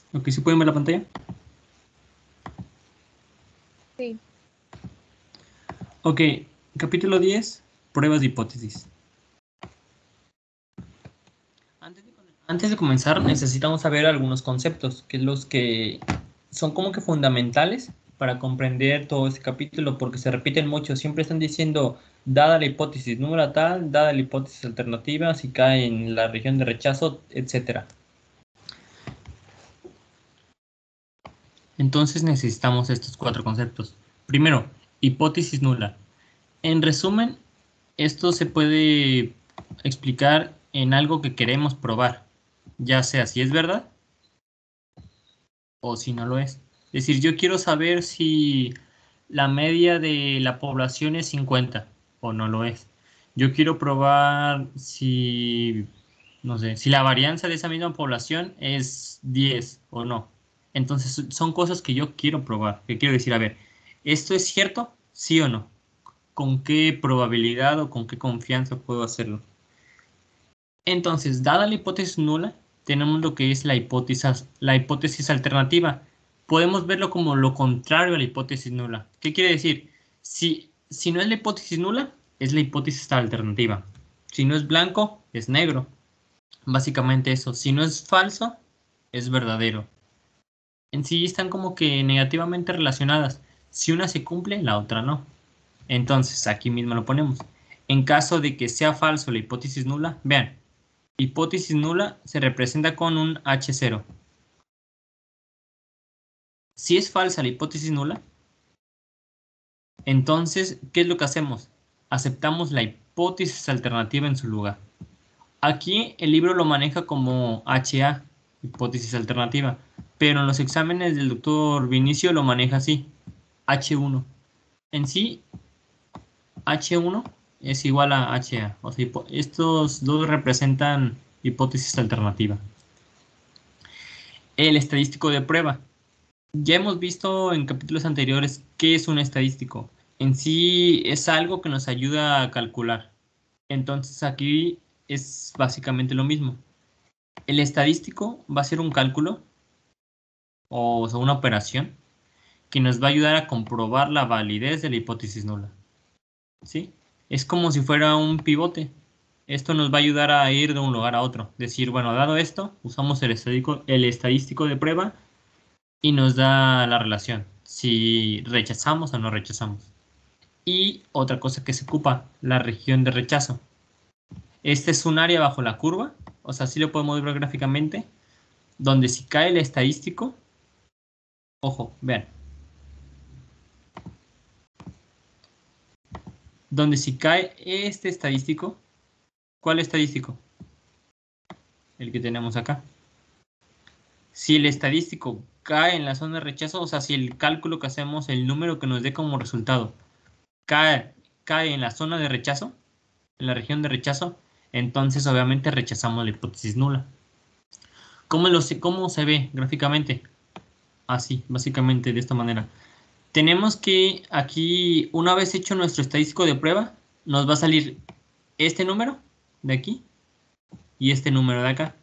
Ok, ¿sí pueden ver la pantalla? Sí. Ok, capítulo 10, pruebas de hipótesis. Antes de comenzar, necesitamos saber algunos conceptos, que es los que son como que fundamentales para comprender todo este capítulo, porque se repiten mucho. Siempre están diciendo, dada la hipótesis número tal, dada la hipótesis alternativa, si cae en la región de rechazo, etcétera. Entonces necesitamos estos 4 conceptos. Primero, hipótesis nula. En resumen, esto se puede explicar en algo que queremos probar, ya sea si es verdad o si no lo es. Es decir, yo quiero saber si la media de la población es 50 o no lo es. Yo quiero probar si, no sé, si la varianza de esa misma población es 10 o no. Entonces, son cosas que yo quiero probar, que quiero decir, a ver, ¿esto es cierto? ¿Sí o no? ¿Con qué probabilidad o con qué confianza puedo hacerlo? Entonces, dada la hipótesis nula, tenemos lo que es la hipótesis alternativa. Podemos verlo como lo contrario a la hipótesis nula. ¿Qué quiere decir? Si no es la hipótesis nula, es la hipótesis alternativa. Si no es blanco, es negro. Básicamente eso. Si no es falso, es verdadero. En sí están como que negativamente relacionadas. Si una se cumple, la otra no. Entonces, aquí mismo lo ponemos. En caso de que sea falso la hipótesis nula, vean, hipótesis nula se representa con un H0. Si es falsa la hipótesis nula, entonces, ¿qué es lo que hacemos? Aceptamos la hipótesis alternativa en su lugar. Aquí el libro lo maneja como HA, hipótesis alternativa, pero en los exámenes del doctor Vinicio lo maneja así, H1. En sí, H1 es igual a HA. O sea, estos dos representan hipótesis alternativa. El estadístico de prueba. Ya hemos visto en capítulos anteriores qué es un estadístico. En sí es algo que nos ayuda a calcular. Entonces aquí es básicamente lo mismo. El estadístico va a ser un cálculo o sea, una operación que nos va a ayudar a comprobar la validez de la hipótesis nula. ¿Sí? Es como si fuera un pivote. Esto nos va a ayudar a ir de un lugar a otro. Decir, bueno, dado esto, usamos el estadístico de prueba y nos da la relación, si rechazamos o no rechazamos. Y otra cosa que se ocupa, la región de rechazo. Este es un área bajo la curva, o sea, así lo podemos ver gráficamente, donde si cae el estadístico, ojo, vean, donde si cae este estadístico, ¿cuál estadístico? El que tenemos acá. Si el estadístico cae en la zona de rechazo, o sea, si el cálculo que hacemos, el número que nos dé como resultado, cae en la zona de rechazo, en la región de rechazo, entonces obviamente rechazamos la hipótesis nula. ¿Cómo se ve gráficamente? Así, básicamente de esta manera. Tenemos que aquí, una vez hecho nuestro estadístico de prueba, nos va a salir este número de aquí y este número de acá.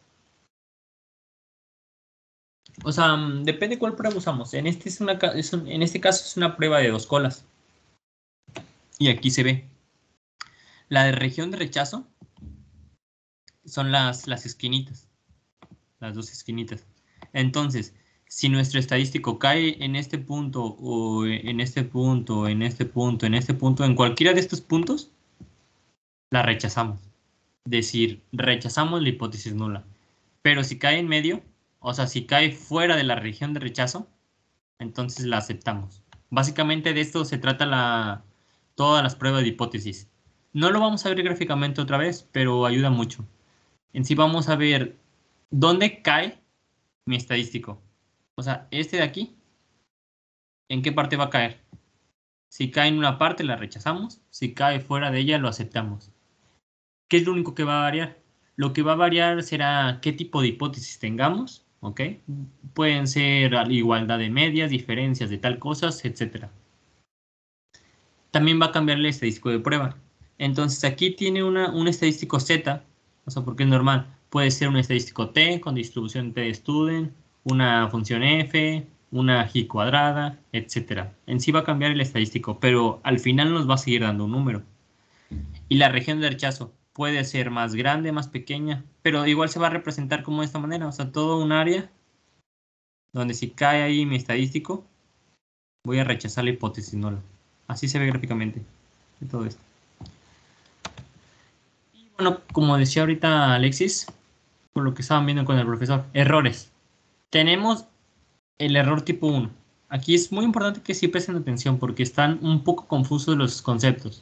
O sea, depende cuál prueba usamos. En este caso es una prueba de 2 colas. Y aquí se ve. La de región de rechazo son las esquinitas. Las 2 esquinitas. Entonces, si nuestro estadístico cae en este punto, o en este punto, en este punto, en este punto, en cualquiera de estos puntos, la rechazamos. Decir, rechazamos la hipótesis nula. Pero si cae en medio, o sea, si cae fuera de la región de rechazo, entonces la aceptamos. Básicamente de esto se trata todas las pruebas de hipótesis. No lo vamos a ver gráficamente otra vez, pero ayuda mucho. En sí vamos a ver dónde cae mi estadístico. O sea, este de aquí, ¿en qué parte va a caer? Si cae en una parte, la rechazamos. Si cae fuera de ella, lo aceptamos. ¿Qué es lo único que va a variar? Lo que va a variar será qué tipo de hipótesis tengamos, ¿ok? Pueden ser igualdad de medias, diferencias de tal cosas, etc. También va a cambiar el estadístico de prueba. Entonces aquí tiene un estadístico Z, o sea, porque es normal. Puede ser un estadístico T con distribución T de Student, una función f, una g cuadrada, etcétera. En sí va a cambiar el estadístico, pero al final nos va a seguir dando un número. Y la región de rechazo puede ser más grande, más pequeña, pero igual se va a representar como de esta manera, o sea, todo un área donde si cae ahí mi estadístico, voy a rechazar la hipótesis nula. Así se ve gráficamente de todo esto. Y bueno, como decía ahorita Alexis, por lo que estaban viendo con el profesor, errores. Tenemos el error tipo 1. Aquí es muy importante que sí presten atención porque están un poco confusos los conceptos.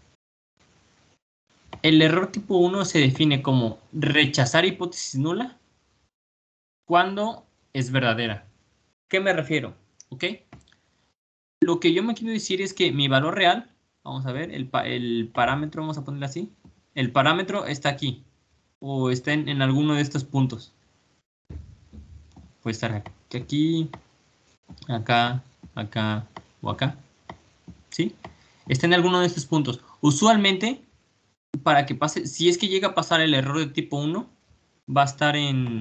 El error tipo 1 se define como rechazar hipótesis nula cuando es verdadera. ¿Qué me refiero? ¿Ok? Lo que yo me quiero decir es que mi valor real, vamos a ver, el parámetro, vamos a ponerlo así, el parámetro está aquí o está en alguno de estos puntos. Puede estar aquí, acá, acá o acá. ¿Sí? Está en alguno de estos puntos. Usualmente, para que pase, si es que llega a pasar el error de tipo 1, va a estar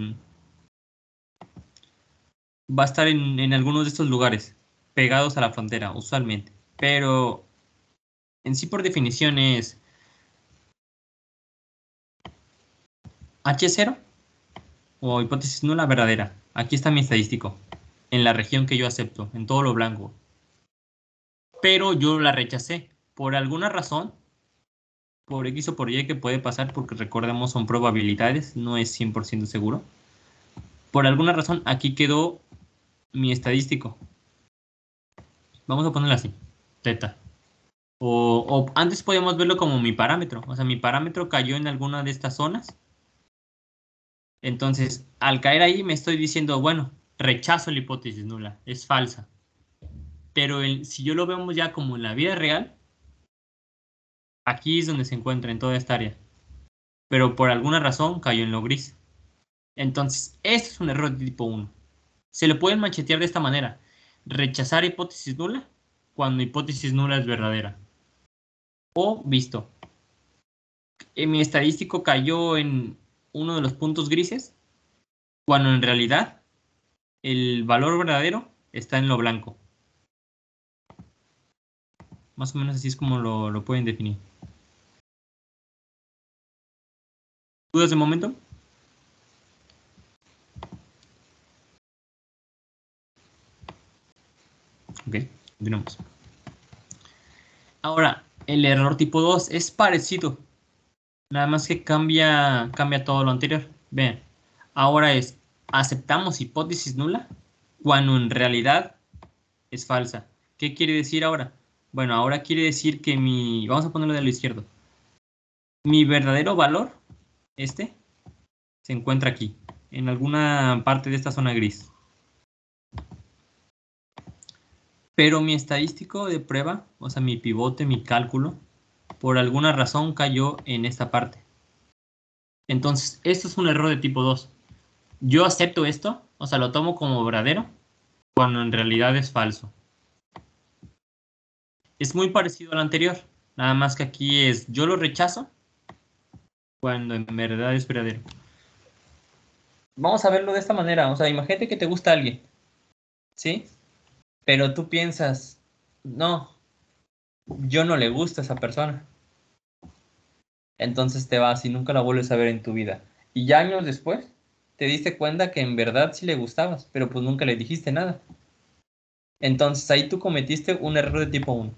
en algunos de estos lugares, pegados a la frontera, usualmente. Pero en sí por definición es H0 o hipótesis nula verdadera. Aquí está mi estadístico, en la región que yo acepto, en todo lo blanco. Pero yo la rechacé. Por alguna razón, por X o por Y que puede pasar, porque recordemos son probabilidades, no es 100% seguro. Por alguna razón, aquí quedó mi estadístico. Vamos a ponerlo así, teta. O antes podíamos verlo como mi parámetro. O sea, mi parámetro cayó en alguna de estas zonas. Entonces, al caer ahí me estoy diciendo, bueno, rechazo la hipótesis nula, es falsa. Pero si yo lo vemos ya como en la vida real, aquí es donde se encuentra en toda esta área. Pero por alguna razón cayó en lo gris. Entonces, este es un error de tipo 1. Se le pueden machetear de esta manera. Rechazar hipótesis nula cuando hipótesis nula es verdadera. O visto. Mi estadístico cayó en uno de los puntos grises cuando en realidad el valor verdadero está en lo blanco. Más o menos así es como lo pueden definir. ¿Dudas de momento? Ok, continuamos. Ahora, el error tipo 2 es parecido. Nada más que cambia todo lo anterior. Vean, ahora es, aceptamos hipótesis nula cuando en realidad es falsa. ¿Qué quiere decir ahora? Bueno, ahora quiere decir que vamos a ponerlo de lo izquierdo. Mi verdadero valor, este, se encuentra aquí, en alguna parte de esta zona gris. Pero mi estadístico de prueba, o sea, mi pivote, mi cálculo, por alguna razón cayó en esta parte. Entonces, esto es un error de tipo 2. Yo acepto esto, o sea, lo tomo como verdadero, cuando en realidad es falso. Es muy parecido al anterior, nada más que aquí es yo lo rechazo cuando en verdad es verdadero. Vamos a verlo de esta manera, o sea, imagínate que te gusta alguien, ¿sí? Pero tú piensas, no, yo no le gusto a esa persona. Entonces te vas y nunca la vuelves a ver en tu vida. Y ya años después te diste cuenta que en verdad sí le gustabas, pero pues nunca le dijiste nada. Entonces ahí tú cometiste un error de tipo 1.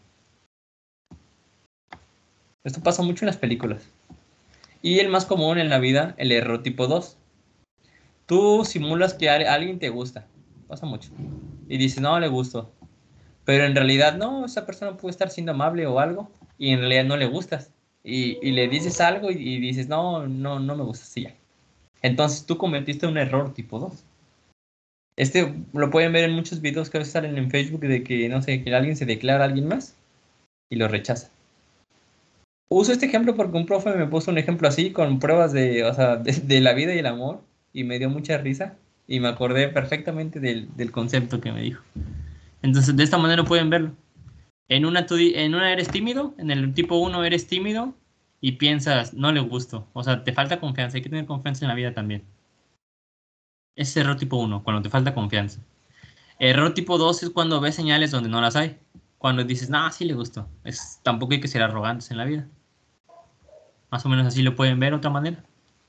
Esto pasa mucho en las películas. Y el más común en la vida, el error tipo 2. Tú simulas que a alguien te gusta. Pasa mucho. Y dices, no, le gusto. Pero en realidad no, esa persona puede estar siendo amable o algo. Y en realidad no le gustas. Y le dices algo y dices, no, no, no me gustas. Sí, ya. Entonces tú cometiste un error tipo 2. Este lo pueden ver en muchos videos que a veces salen en Facebook de que, no sé, que alguien se declara a alguien más y lo rechaza. Uso este ejemplo porque un profe me puso un ejemplo así con pruebas de, o sea, de la vida y el amor y me dio mucha risa y me acordé perfectamente del concepto que me dijo. Entonces, de esta manera pueden verlo. En una eres tímido, en el tipo 1 eres tímido y piensas, no le gusto. O sea, te falta confianza, hay que tener confianza en la vida también. Es error tipo 1, cuando te falta confianza. Error tipo 2 es cuando ves señales donde no las hay. Cuando dices, no, sí le gustó. Tampoco hay que ser arrogantes en la vida. Más o menos así lo pueden ver de otra manera,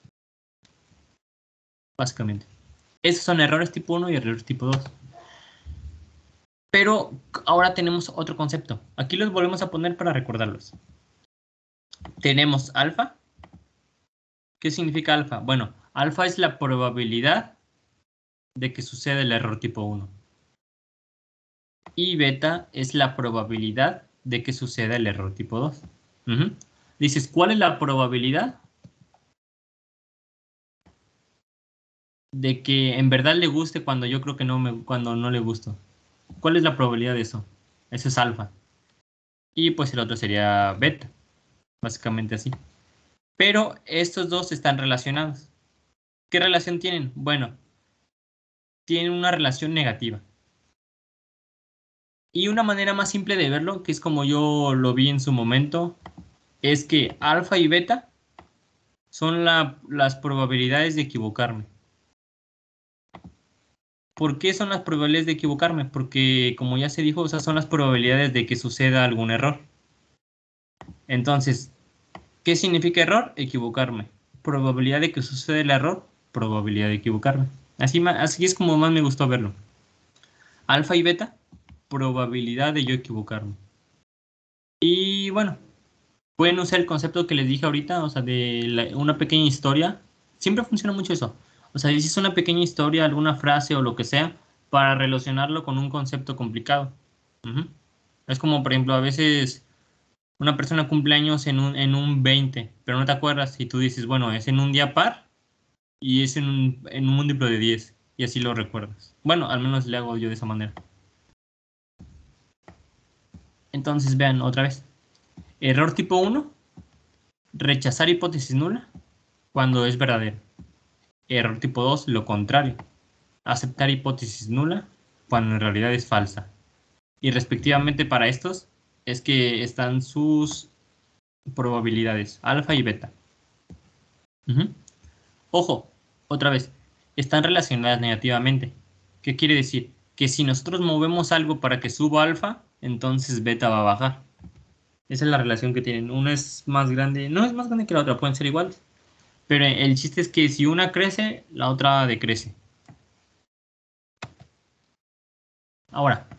básicamente. Esos son errores tipo 1 y errores tipo 2. Pero ahora tenemos otro concepto. Aquí los volvemos a poner para recordarlos. Tenemos alfa. ¿Qué significa alfa? Bueno, alfa es la probabilidad de que suceda el error tipo 1. Y beta es la probabilidad de que suceda el error tipo 2. Dices, ¿cuál es la probabilidad de que en verdad le guste cuando yo creo que cuando no le gusto? ¿Cuál es la probabilidad de eso? Eso es alfa. Y pues el otro sería beta, básicamente así. Pero estos dos están relacionados. ¿Qué relación tienen? Bueno, tienen una relación negativa. Y una manera más simple de verlo, que es como yo lo vi en su momento, es que alfa y beta son las probabilidades de equivocarme. ¿Por qué son las probabilidades de equivocarme? Porque, como ya se dijo, o sea, son las probabilidades de que suceda algún error. Entonces, ¿qué significa error? Equivocarme. Probabilidad de que suceda el error, probabilidad de equivocarme. Así es como más me gustó verlo. Alfa y beta, probabilidad de yo equivocarme. Y bueno, pueden usar el concepto que les dije ahorita, o sea, de una pequeña historia. Siempre funciona mucho eso. O sea, dices una pequeña historia, alguna frase o lo que sea, para relacionarlo con un concepto complicado. Ujú. Es como, por ejemplo, a veces una persona cumple años en un 20, pero no te acuerdas y tú dices, bueno, es en un día par y es en un múltiplo de 10 y así lo recuerdas. Bueno, al menos le hago yo de esa manera. Entonces, vean otra vez. Error tipo 1, rechazar hipótesis nula cuando es verdadero. Error tipo 2, lo contrario, aceptar hipótesis nula cuando en realidad es falsa. Y respectivamente para estos es que están sus probabilidades, alfa y beta. Ujú. Ojo, otra vez, están relacionadas negativamente. ¿Qué quiere decir? Que si nosotros movemos algo para que suba alfa, entonces beta va a bajar. Esa es la relación que tienen. Una es más grande, no es más grande que la otra, pueden ser iguales. Pero el chiste es que si una crece, la otra decrece. Ahora,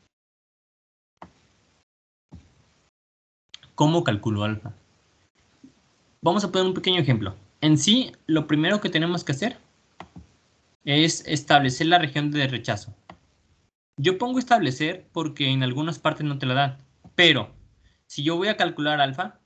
¿cómo calculo alfa? Vamos a poner un pequeño ejemplo. En sí, lo primero que tenemos que hacer es establecer la región de rechazo. Yo pongo establecer porque en algunas partes no te la dan, pero si yo voy a calcular alfa,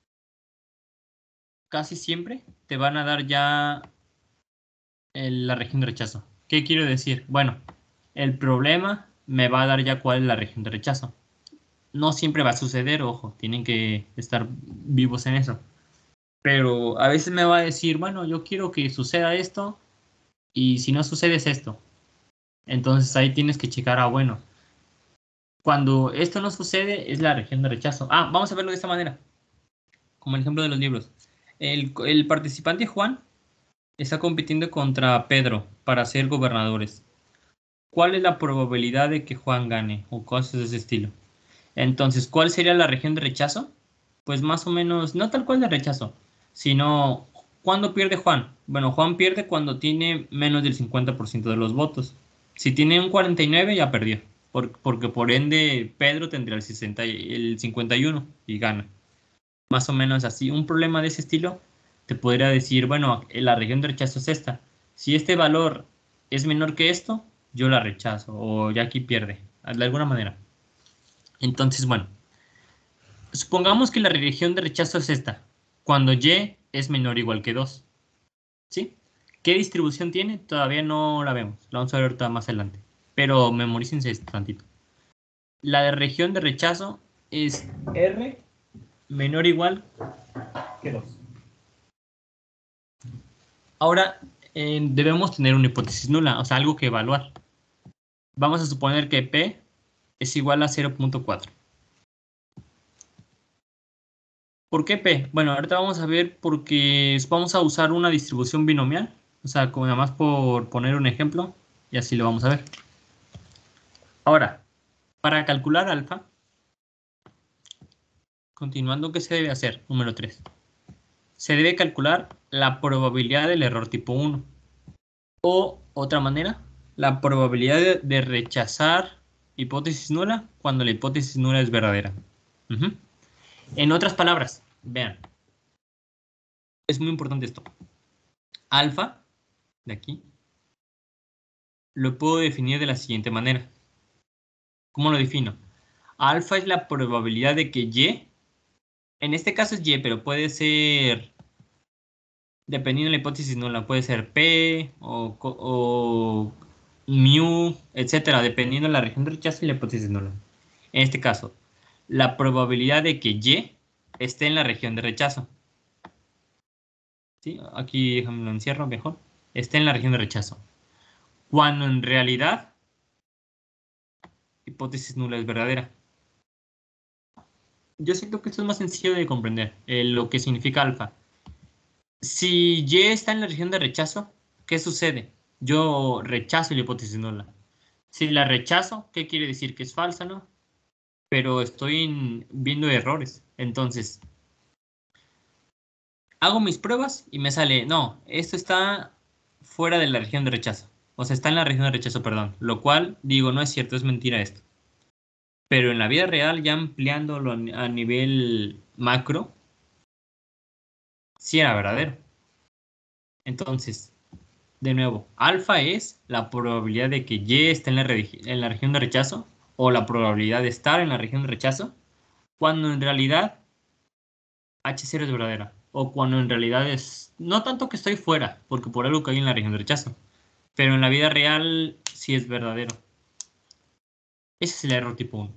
casi siempre te van a dar ya la región de rechazo. ¿Qué quiero decir? Bueno, el problema me va a dar ya cuál es la región de rechazo. No siempre va a suceder, ojo, tienen que estar vivos en eso. Pero a veces me va a decir, bueno, yo quiero que suceda esto y si no sucede es esto. Entonces ahí tienes que checar, bueno, cuando esto no sucede es la región de rechazo. Vamos a verlo de esta manera, como el ejemplo de los libros. El participante Juan está compitiendo contra Pedro para ser gobernadores. ¿Cuál es la probabilidad de que Juan gane? O cosas de ese estilo. Entonces, ¿cuál sería la región de rechazo? Pues más o menos, no tal cual de rechazo, sino ¿cuándo pierde Juan? Bueno, Juan pierde cuando tiene menos del 50% de los votos. Si tiene un 49 ya perdió, porque por ende Pedro tendría el 51 y gana. Más o menos así. Un problema de ese estilo te podría decir, bueno, la región de rechazo es esta. Si este valor es menor que esto, yo la rechazo o ya aquí pierde, de alguna manera. Entonces, bueno, supongamos que la región de rechazo es esta, cuando y es menor o igual que 2. ¿Sí? ¿Qué distribución tiene? Todavía no la vemos. La vamos a ver ahorita más adelante. Pero memorícense esto tantito. La de región de rechazo es R menor o igual que 2. Ahora debemos tener una hipótesis nula, o sea, algo que evaluar. Vamos a suponer que P es igual a 0.4. ¿Por qué P? Bueno, ahorita vamos a ver porque vamos a usar una distribución binomial O sea, como nada más por poner un ejemplo, y así lo vamos a ver. Ahora, para calcular alfa, continuando, ¿qué se debe hacer? Número 3. Se debe calcular la probabilidad del error tipo 1. O, otra manera, la probabilidad de rechazar hipótesis nula cuando la hipótesis nula es verdadera. Ujú. En otras palabras, vean, es muy importante esto. Alfa, de aquí, lo puedo definir de la siguiente manera. ¿Cómo lo defino? Alfa es la probabilidad de que Y, en este caso es Y, pero puede ser, dependiendo de la hipótesis nula, puede ser P o mu, etcétera, dependiendo de la región de rechazo y la hipótesis nula. En este caso, la probabilidad de que Y esté en la región de rechazo. ¿Sí? Aquí déjame lo encierro mejor. Esté en la región de rechazo. Cuando en realidad, hipótesis nula es verdadera. Yo siento que esto es más sencillo de comprender, lo que significa alfa. Si Y está en la región de rechazo, ¿qué sucede? Yo rechazo la hipótesis nula. Si la rechazo, ¿qué quiere decir? Que es falsa, ¿no? Pero estoy viendo errores. Entonces, hago mis pruebas y me sale, no, esto está fuera de la región de rechazo. O sea, está en la región de rechazo, perdón. Lo cual, digo, no es cierto, es mentira esto. Pero en la vida real, ya ampliándolo a nivel macro, sí era verdadero. Entonces, de nuevo, alfa es la probabilidad de que Y esté en la región de rechazo o la probabilidad de estar en la región de rechazo cuando en realidad H0 es verdadera o cuando en realidad es no tanto que estoy fuera porque por algo caí en la región de rechazo, pero en la vida real sí es verdadero. Ese es el error tipo 1.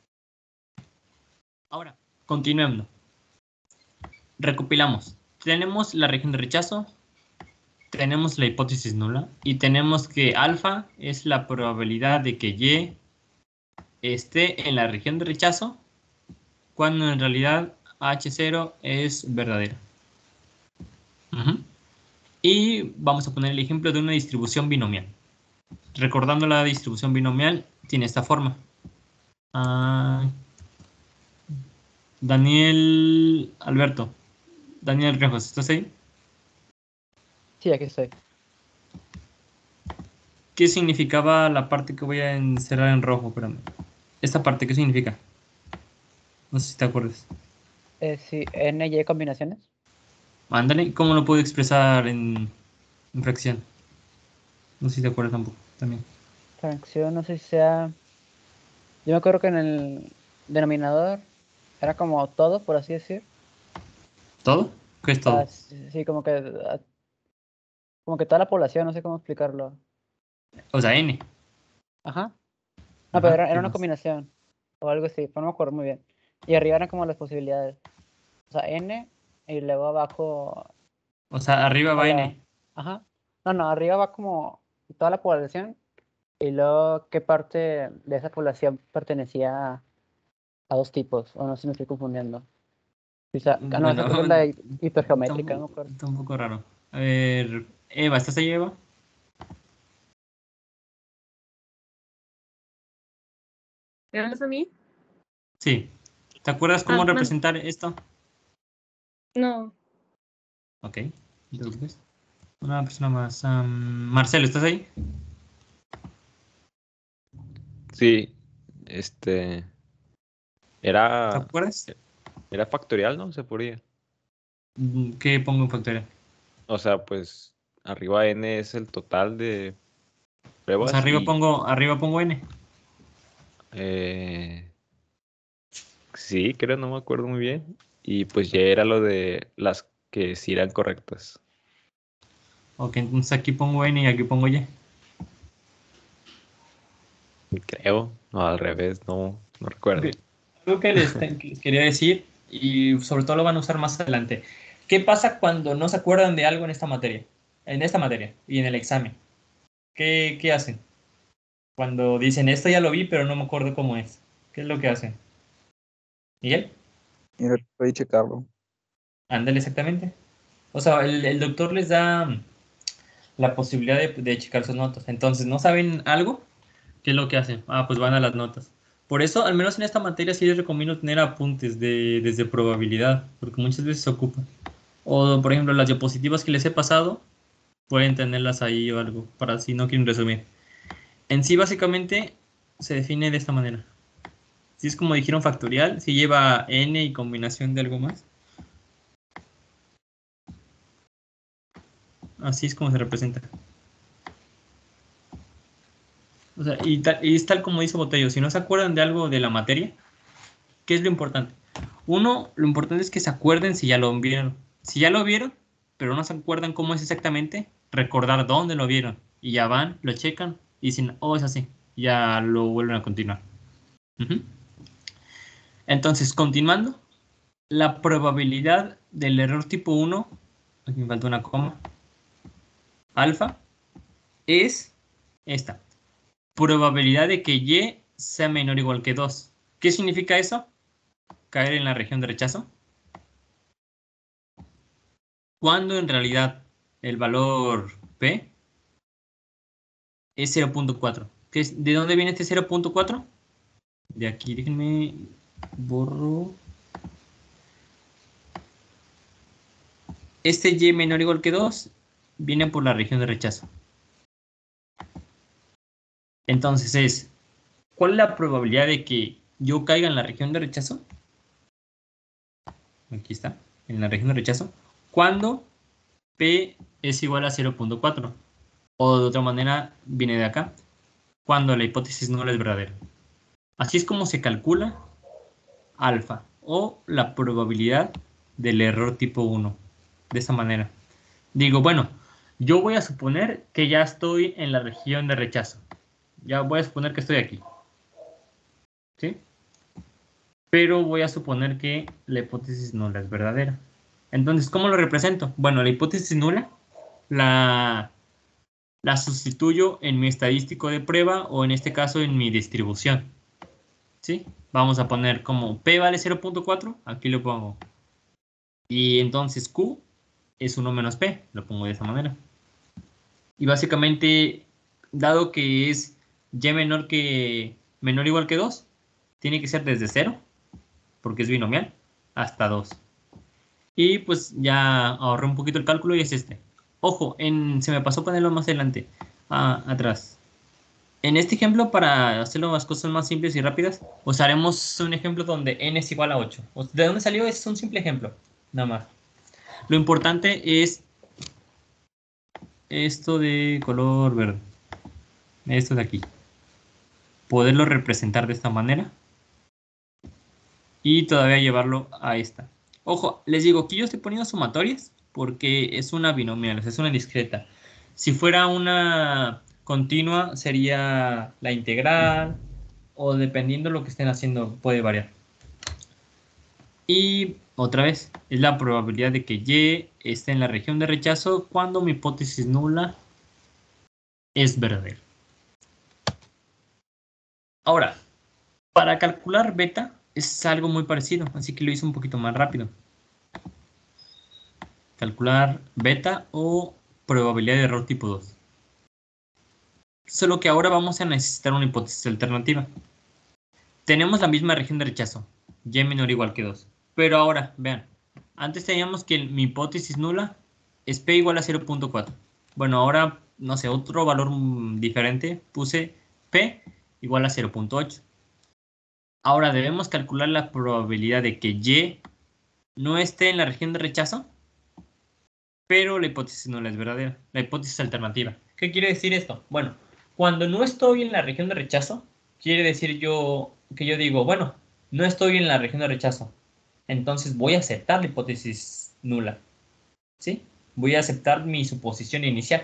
Ahora, continuando. Recopilamos. Tenemos la región de rechazo, tenemos la hipótesis nula y tenemos que alfa es la probabilidad de que Y esté en la región de rechazo cuando en realidad H0 es verdadero. Ujú. Y vamos a poner el ejemplo de una distribución binomial. Recordando la distribución binomial, tiene esta forma. Ah, Daniel Alberto. Daniel Rejos, ¿estás ahí? Sí, aquí estoy. ¿Qué significaba la parte que voy a encerrar en rojo? Espérame. Esta parte, ¿qué significa? No sé si te acuerdas. Sí, N y combinaciones. Ándale, ¿cómo lo puedo expresar en fracción? No sé si te acuerdas tampoco. También. Fracción, no sé si sea. Yo me acuerdo que en el denominador era como todo, por así decir. ¿Todo? ¿Qué es O sea, todo? sí, sí, como que toda la población, no sé cómo explicarlo. O sea, n. Ajá. No, pero Ajá, era ¿qué una más? combinación. O algo así, pero no me acuerdo muy bien. Y arriba eran como las posibilidades. O sea, N y luego abajo O sea, arriba como va la. n. Ajá. No, no, arriba va como toda la población y luego qué parte de esa población pertenecía a dos tipos. O no sé si me estoy confundiendo. No, Bueno, esa creo que es la hipergeométrica, no me acuerdo. está un poco raro. A ver, Eva, ¿estás ahí, Eva? ¿Me hablas a mí? Sí. ¿Te acuerdas cómo representar esto? No, Ok, no te preocupes. Una persona más. Marcelo, ¿estás ahí? Sí, este, ¿Te era, acuerdas? era factorial, ¿no? Se podría. ¿Qué pongo en factorial? O sea, pues arriba n es el total de O sea, pruebas y arriba pongo n. eh, sí, creo, no me acuerdo muy bien. Y pues ya era lo de las que sí eran correctas. Ok, entonces aquí pongo n y aquí pongo y. Creo, no, al revés, no Ok. recuerdo. Algo que les quería decir, y sobre todo lo van a usar más adelante. ¿Qué pasa cuando no se acuerdan de algo en esta materia? En esta materia y en el examen. ¿Qué hacen? Cuando dicen, esto ya lo vi, pero no me acuerdo cómo es. ¿Qué es lo que hacen? ¿Miguel? Mira, puedes checarlo. Ándale exactamente. O sea, el doctor les da la posibilidad de checar sus notas. Entonces, ¿no saben algo? ¿Qué es lo que hacen? Ah, pues van a las notas. Por eso, al menos en esta materia, sí les recomiendo tener apuntes desde probabilidad, porque muchas veces se ocupa. O, por ejemplo, las diapositivas que les he pasado, pueden tenerlas ahí o algo, para si no quieren resumir. En sí, básicamente, se define de esta manera. Si es como dijeron factorial, si lleva n y combinación de algo más. Así es como se representa. O sea, y es tal como dice Botello, si no se acuerdan de algo de la materia, ¿qué es lo importante? Uno, lo importante es que se acuerden si ya lo vieron. Si ya lo vieron, pero no se acuerdan cómo es exactamente, recordar dónde lo vieron. Y ya van, lo checan y dicen, oh, es así. Ya lo vuelven a continuar. Ujú. Entonces, continuando, la probabilidad del error tipo 1, aquí me falta una coma, alfa, es esta. Probabilidad de que y sea menor o igual que 2. ¿Qué significa eso? Caer en la región de rechazo. Cuando en realidad el valor P es 0.4. ¿De dónde viene este 0.4? De aquí, déjenme borro. Este y menor o igual que 2 viene por la región de rechazo. Entonces ¿cuál es la probabilidad de que yo caiga en la región de rechazo? Aquí está, en la región de rechazo. Cuando P es igual a 0.4. O de otra manera, viene de acá. Cuando la hipótesis nula es verdadera. Así es como se calcula alfa o la probabilidad del error tipo 1. De esa manera. Digo, bueno, yo voy a suponer que ya estoy en la región de rechazo. Ya voy a suponer que estoy aquí. ¿Sí? Pero voy a suponer que la hipótesis nula es verdadera. Entonces, ¿cómo lo represento? Bueno, la hipótesis nula la sustituyo en mi estadístico de prueba o en este caso en mi distribución. ¿Sí? Vamos a poner como P vale 0.4, aquí lo pongo. Y entonces Q es 1 menos P, lo pongo de esa manera. Y básicamente, dado que es Y menor o igual que 2, tiene que ser desde 0, porque es binomial, hasta 2. Y pues ya ahorré un poquito el cálculo y es este. Ojo, se me pasó ponerlo más adelante, atrás. En este ejemplo, para hacerlo las cosas más simples y rápidas, usaremos un ejemplo donde n es igual a 8. ¿De dónde salió? Es un simple ejemplo, nada más. Lo importante es esto de color verde. Esto de aquí. Poderlo representar de esta manera. Y todavía llevarlo a esta. Ojo, les digo que yo estoy poniendo sumatorias porque es una binomial, es una discreta. Si fuera una continua sería la integral o dependiendo de lo que estén haciendo puede variar. Y otra vez, es la probabilidad de que Y esté en la región de rechazo cuando mi hipótesis nula es verdadera. Ahora, para calcular beta es algo muy parecido, así que lo hice un poquito más rápido. Calcular beta o probabilidad de error tipo 2. Solo que ahora vamos a necesitar una hipótesis alternativa. Tenemos la misma región de rechazo, y menor o igual que 2. Pero ahora, vean, antes teníamos que mi hipótesis nula es p igual a 0.4. Bueno, ahora, no sé, otro valor diferente, puse p igual a 0.8. Ahora debemos calcular la probabilidad de que y no esté en la región de rechazo, pero la hipótesis nula es verdadera, la hipótesis alternativa. ¿Qué quiere decir esto? Bueno, cuando no estoy en la región de rechazo, quiere decir que yo digo, bueno, no estoy en la región de rechazo, entonces voy a aceptar la hipótesis nula, ¿sí? Voy a aceptar mi suposición inicial.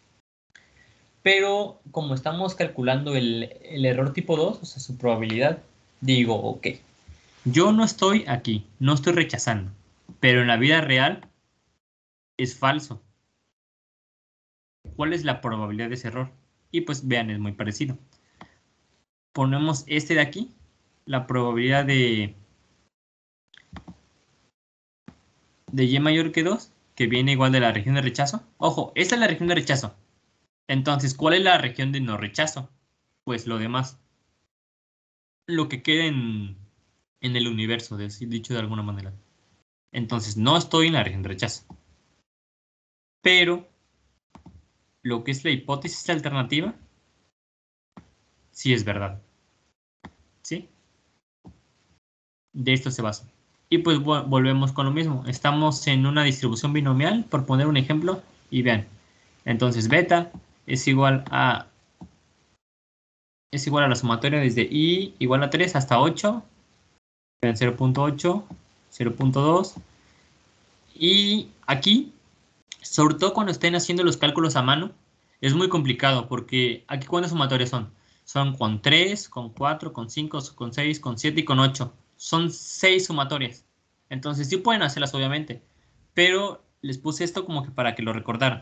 Pero como estamos calculando el error tipo 2, o sea, su probabilidad, digo, ok, yo no estoy aquí, no estoy rechazando, pero en la vida real es falso. ¿Cuál es la probabilidad de ese error? Y pues vean, es muy parecido. Ponemos este de aquí, la probabilidad de y mayor que 2 que viene igual de la región de rechazo. Ojo, esta es la región de rechazo. Entonces, ¿cuál es la región de no rechazo? Pues lo demás. Lo que queda en el universo, dicho de alguna manera. Entonces, no estoy en la región de rechazo. Pero lo que es la hipótesis alternativa, sí es verdad. ¿Sí? De esto se basa. Y pues volvemos con lo mismo. Estamos en una distribución binomial, por poner un ejemplo, y vean. Entonces, beta es igual a la sumatoria desde i igual a 3 hasta 8. Vean, 0.8, 0.2. Y aquí, sobre todo cuando estén haciendo los cálculos a mano, es muy complicado porque aquí ¿cuántas sumatorias son? Son con 3, con 4, con 5, con 6, con 7 y con 8. Son 6 sumatorias. Entonces sí pueden hacerlas obviamente, pero les puse esto como que para que lo recordaran.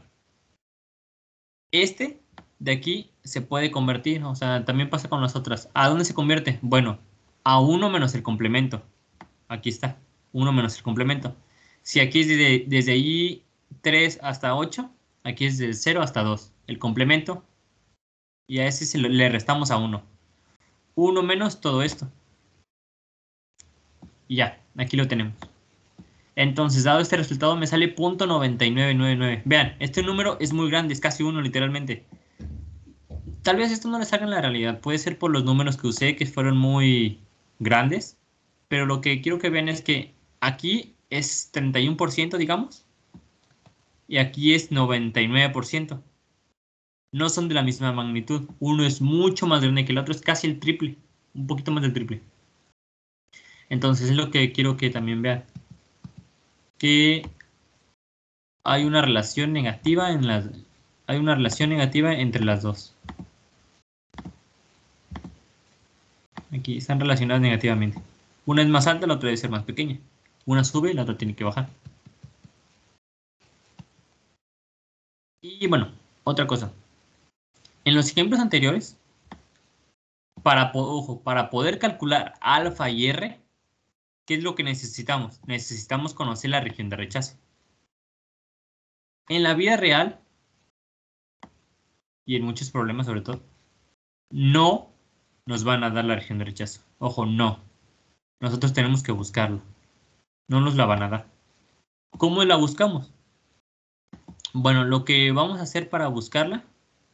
Este de aquí se puede convertir, o sea, también pasa con las otras. ¿A dónde se convierte? Bueno, a 1 menos el complemento. Aquí está, 1 menos el complemento. Si aquí es desde i3 hasta 8, aquí es desde 0 hasta 2. El complemento, y a ese le restamos a 1. 1 menos todo esto. Y ya, aquí lo tenemos. Entonces, dado este resultado, me sale .9999. Vean, este número es muy grande, es casi 1 literalmente. Tal vez esto no le salga en la realidad. Puede ser por los números que usé, que fueron muy grandes. Pero lo que quiero que vean es que aquí es 31%, digamos. Y aquí es 99%. No son de la misma magnitud. Uno es mucho más grande que el otro, es casi el triple. Un poquito más del triple. Entonces es lo que quiero que también vean. Que hay una relación negativa entre las dos. Aquí están relacionadas negativamente. Una es más alta, la otra debe ser más pequeña. Una sube y la otra tiene que bajar. Y bueno, otra cosa. En los ejemplos anteriores, para poder calcular alfa y r, ¿qué es lo que necesitamos? Necesitamos conocer la región de rechazo. En la vida real, y en muchos problemas sobre todo, no nos van a dar la región de rechazo. Ojo, no. Nosotros tenemos que buscarla. No nos la van a dar. ¿Cómo la buscamos? Bueno, lo que vamos a hacer para buscarla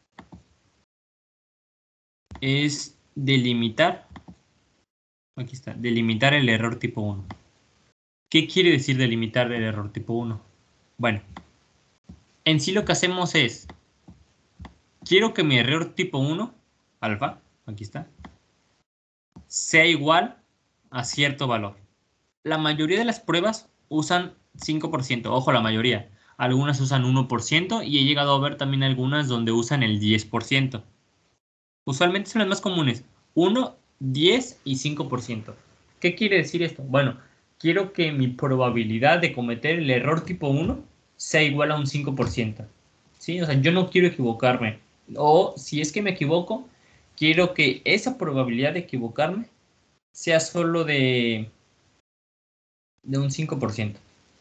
es delimitar. Aquí está, delimitar el error tipo 1. ¿Qué quiere decir delimitar el error tipo 1? Bueno, en sí lo que hacemos es, quiero que mi error tipo 1, alfa, aquí está, sea igual a cierto valor. La mayoría de las pruebas usan 5%, ojo, la mayoría. Algunas usan 1% y he llegado a ver también algunas donde usan el 10%. Usualmente son las más comunes, 1, 10 y 5%. ¿Qué quiere decir esto? Bueno, quiero que mi probabilidad de cometer el error tipo 1 sea igual a un 5%. ¿Sí? O sea, yo no quiero equivocarme. O si es que me equivoco, quiero que esa probabilidad de equivocarme sea solo de un 5%.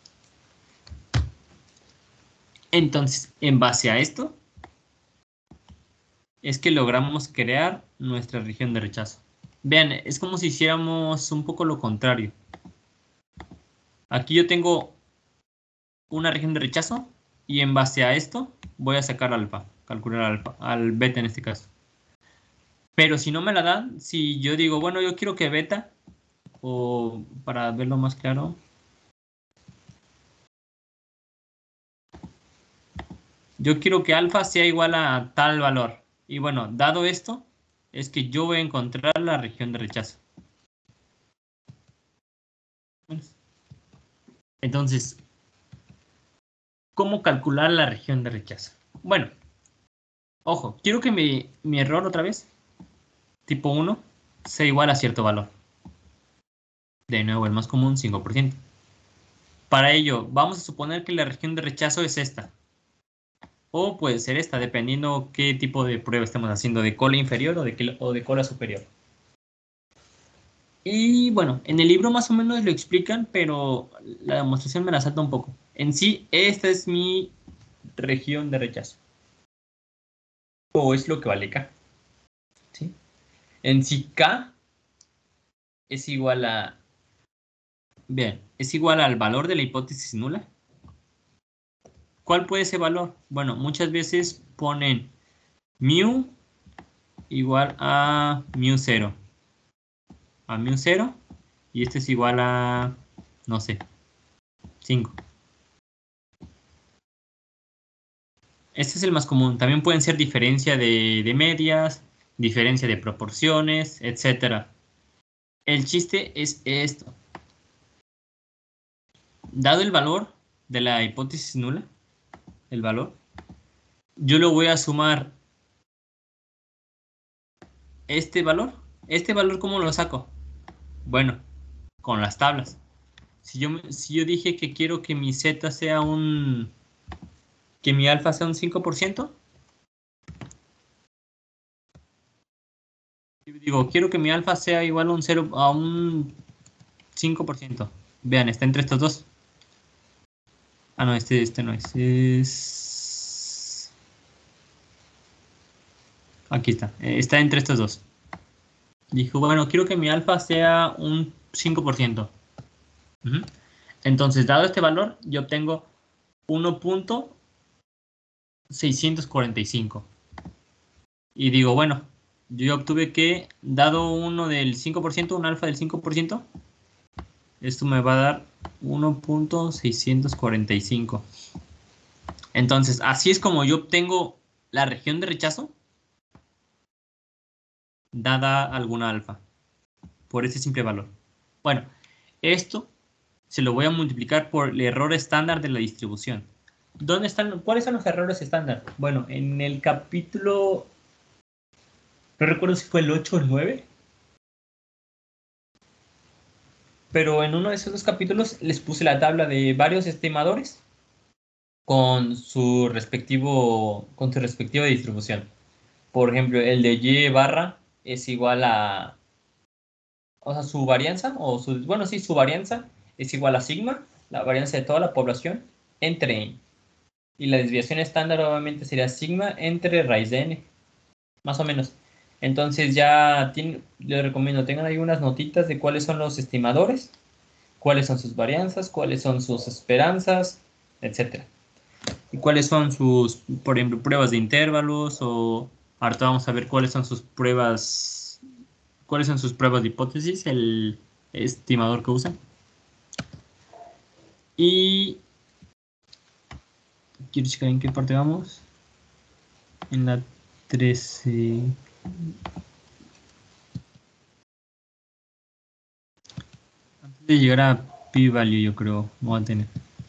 Entonces, en base a esto, es que logramos crear nuestra región de rechazo. Vean, es como si hiciéramos un poco lo contrario. Aquí yo tengo una región de rechazo y en base a esto voy a sacar alfa, calcular alfa, al beta en este caso. Pero si no me la dan, si yo digo, bueno, yo quiero que beta, o para verlo más claro, yo quiero que alfa sea igual a tal valor. Y bueno, dado esto, es que yo voy a encontrar la región de rechazo. Entonces, ¿cómo calcular la región de rechazo? Bueno, ojo, quiero que mi error otra vez, tipo 1, sea igual a cierto valor. De nuevo, el más común, 5%. Para ello, vamos a suponer que la región de rechazo es esta. O puede ser esta, dependiendo qué tipo de prueba estemos haciendo, de cola inferior o de cola superior. Y bueno, en el libro más o menos lo explican, pero la demostración me la salta un poco. En sí, esta es mi región de rechazo. O es lo que vale K. ¿Sí? En sí, K es igual a... Bien, es igual al valor de la hipótesis nula. ¿Cuál puede ser valor? Bueno, muchas veces ponen mu igual a mu0. A mu0. Y este es igual a, no sé, 5. Este es el más común. También pueden ser diferencia de medias, diferencia de proporciones, etc. El chiste es esto. Dado el valor de la hipótesis nula, el valor, yo lo voy a sumar este valor. ¿Este valor cómo lo saco? Bueno, con las tablas. Si yo dije que quiero que mi z sea que mi alfa sea un 5%, digo, quiero que mi alfa sea igual a un 5%. Vean, está entre estos dos. Ah, no, este no es. Aquí está. Está entre estos dos. Dijo, bueno, quiero que mi alfa sea un 5%. Entonces, dado este valor, yo obtengo 1.645. Y digo, bueno, yo obtuve que, dado uno del 5%, un alfa del 5%, esto me va a dar 1.645. Entonces, así es como yo obtengo la región de rechazo dada alguna alfa, por ese simple valor. Bueno, esto se lo voy a multiplicar por el error estándar de la distribución. ¿Cuáles son los errores estándar? Bueno, en el capítulo, no recuerdo si fue el 8 o el 9, pero en uno de esos dos capítulos les puse la tabla de varios estimadores con su respectiva distribución. Por ejemplo, el de y barra es igual a, o sea, su varianza, bueno, sí, su varianza es igual a sigma, la varianza de toda la población, entre n. Y la desviación estándar obviamente sería sigma entre raíz de n, más o menos. Entonces ya les recomiendo, tengan ahí unas notitas de cuáles son los estimadores, cuáles son sus varianzas, cuáles son sus esperanzas, etcétera. Y cuáles son sus, por ejemplo, pruebas de intervalos, o ahorita vamos a ver cuáles son sus pruebas de hipótesis, el estimador que usan. Y quiero checar en qué parte vamos. En la 13. Antes de llegar a p-value, yo creo, voy a tener.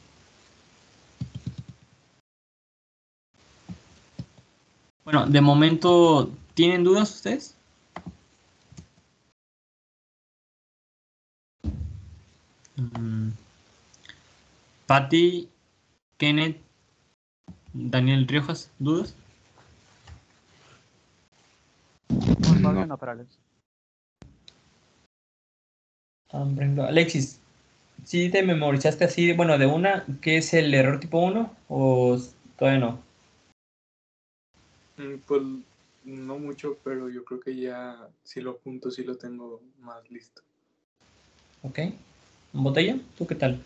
Bueno, de momento, ¿tienen dudas ustedes? Patty, Kenneth, Daniel Riojas, ¿dudas? No, no, para Alex. Alexis, ¿sí te memorizaste así, bueno, de una, qué es el error tipo 1 o todavía no? Pues no mucho, pero yo creo que ya si lo apunto, sí lo tengo más listo. Ok. ¿Botella? ¿Tú qué tal?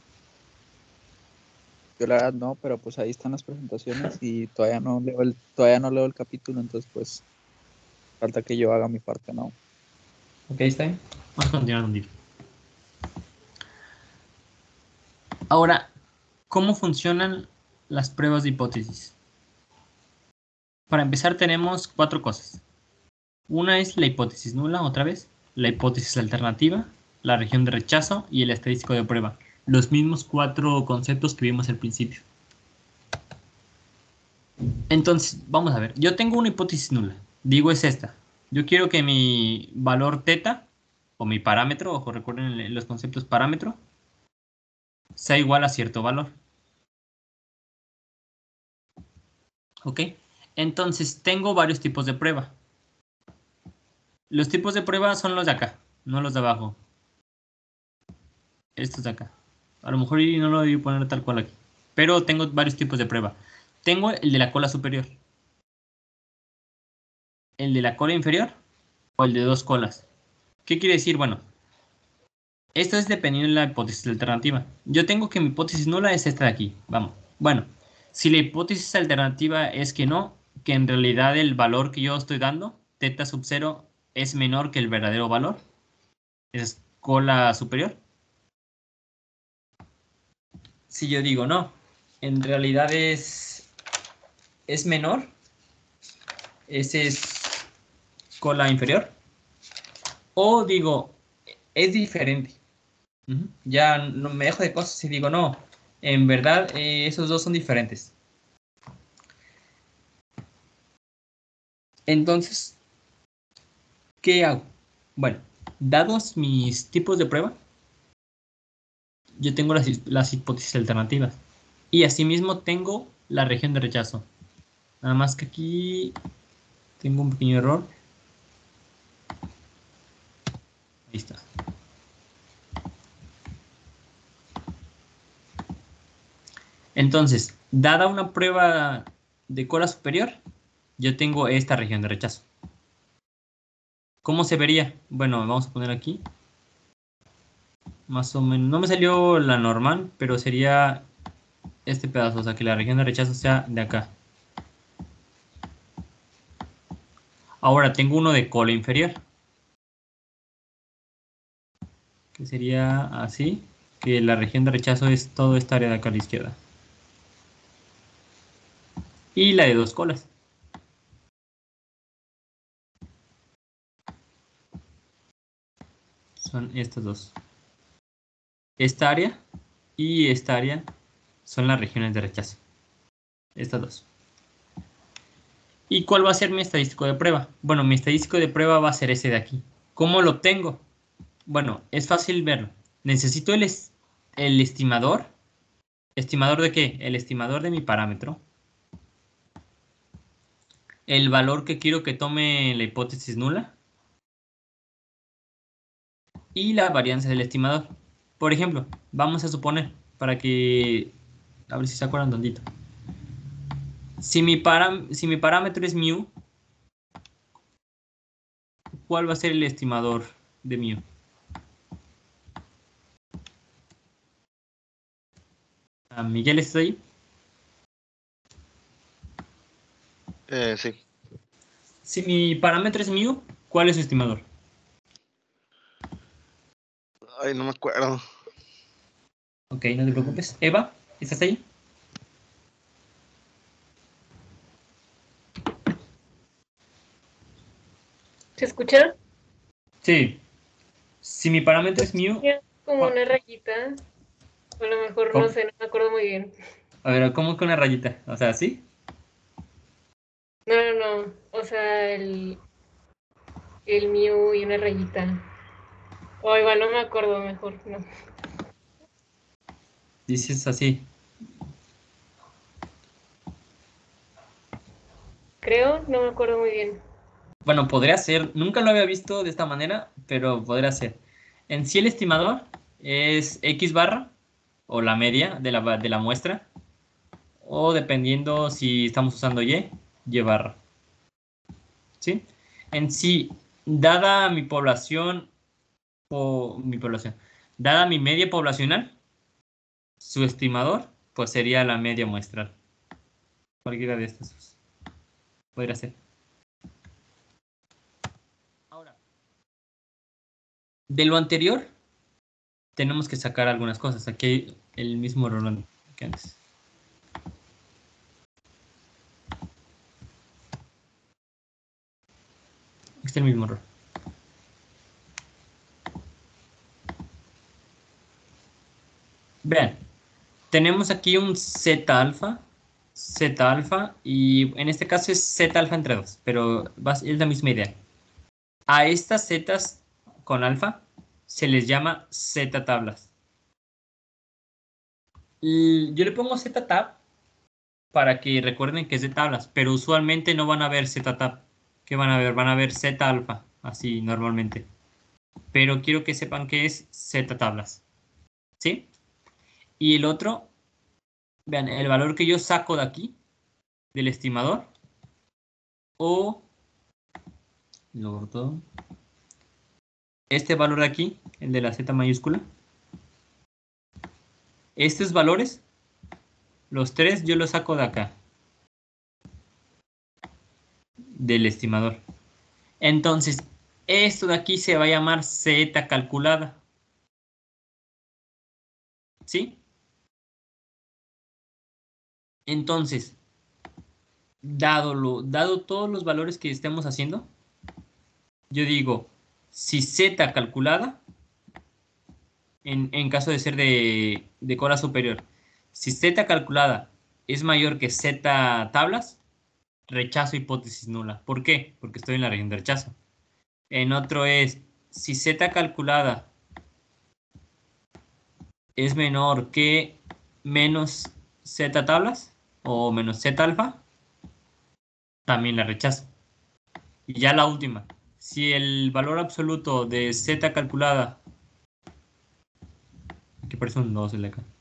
Yo la verdad no, pero pues ahí están las presentaciones y todavía no leo el capítulo, entonces pues falta que yo haga mi parte, ¿no? Ok, está bien. Vamos a continuar un día. Ahora, ¿cómo funcionan las pruebas de hipótesis? Para empezar tenemos 4 cosas. Una es la hipótesis nula, otra vez, la hipótesis alternativa, la región de rechazo y el estadístico de prueba. Los mismos 4 conceptos que vimos al principio. Entonces, vamos a ver. Yo tengo una hipótesis nula. Digo es esta. Yo quiero que mi valor teta, o mi parámetro, ojo, recuerden los conceptos parámetro, sea igual a cierto valor. ¿Ok? Entonces, tengo varios tipos de prueba. Los tipos de prueba son los de acá, no los de abajo. Estos de acá. A lo mejor no lo debí poner tal cual aquí. pero tengo varios tipos de prueba. Tengo el de la cola superior, el de la cola inferior o el de dos colas. ¿Qué quiere decir? Bueno, esto es dependiendo de la hipótesis alternativa. Yo tengo que mi hipótesis nula es esta de aquí. Vamos. Bueno, si la hipótesis alternativa es que no, que en realidad el valor que yo estoy dando, teta sub 0, es menor que el verdadero valor, es cola superior. Si yo digo no, en realidad es menor, ese es cola inferior. O digo, es diferente. Ya no me dejo de cosas y digo, no, en verdad esos dos son diferentes. Entonces, ¿qué hago? Bueno, dados mis tipos de prueba, yo tengo las hipótesis alternativas. Y asimismo tengo la región de rechazo. Nada más que aquí tengo un pequeño error. Ahí está. Entonces, dada una prueba de cola superior, yo tengo esta región de rechazo. ¿Cómo se vería? Bueno, vamos a poner aquí. Más o menos. No me salió la normal, pero sería este pedazo. O sea, que la región de rechazo sea de acá. Ahora tengo uno de cola inferior. Que sería así. Que la región de rechazo es toda esta área de acá a la izquierda. Y la de dos colas. Son estas dos. Esta área y esta área son las regiones de rechazo. Estas dos. ¿Y cuál va a ser mi estadístico de prueba? Bueno, mi estadístico de prueba va a ser ese de aquí. ¿Cómo lo obtengo? Bueno, es fácil verlo. Necesito el estimador. ¿Estimador de qué? El estimador de mi parámetro. El valor que quiero que tome la hipótesis nula. Y la varianza del estimador. Por ejemplo, vamos a suponer, para que... A ver si se acuerdan tantito. Si mi parámetro es mu, ¿cuál va a ser el estimador de mu? ¿Miguel está ahí? Sí. Si mi parámetro es mu, ¿cuál es su estimador? Ay, no me acuerdo. Ok, no te preocupes. Eva, ¿estás ahí? ¿Se escucha? Sí. Si mi parámetro es mu... Como una rayita. O a lo mejor ¿Cómo? no sé, no me acuerdo muy bien. A ver, ¿cómo que una rayita? O sea, ¿sí? No. O sea, el Mew y una rayita. O igual no me acuerdo mejor, no. Dices así. Creo, no me acuerdo muy bien. Bueno, podría ser. Nunca lo había visto de esta manera, pero podría ser. En sí el estimador es X barra o la media de la muestra. O dependiendo si estamos usando Y barra. ¿Sí? En sí, dada mi población dada mi media poblacional, su estimador, pues sería la media muestral. Cualquiera de estos podría ser. Ahora, de lo anterior, tenemos que sacar algunas cosas. Aquí hay el mismo error que antes. Este es el mismo error. Vean, tenemos aquí un Z alfa, y en este caso es Z alfa entre 2, pero es la misma idea. A estas zetas con alfa se les llama Z tablas. Yo le pongo Z tab para que recuerden que es de tablas, pero usualmente no van a ver Z tab. ¿Qué van a ver? Van a ver Z alfa, así normalmente. Pero quiero que sepan que es Z tablas. ¿Sí? Y el otro vean, el valor que yo saco de aquí, del estimador, o luego todo, este valor de aquí, el de la Z mayúscula, estos valores, los tres, yo los saco de acá, del estimador. Entonces, esto de aquí se va a llamar Z calculada. ¿Sí? Entonces, dado todos los valores que estemos haciendo, yo digo, si Z calculada, en caso de ser de cola superior, si Z calculada es mayor que Z tablas, rechazo hipótesis nula. ¿Por qué? Porque estoy en la región de rechazo. En otro es, si Z calculada es menor que menos Z tablas o menos Z alfa, también la rechazo. Y ya la última, si el valor absoluto de Z calculada, que parece un 2 el de acá,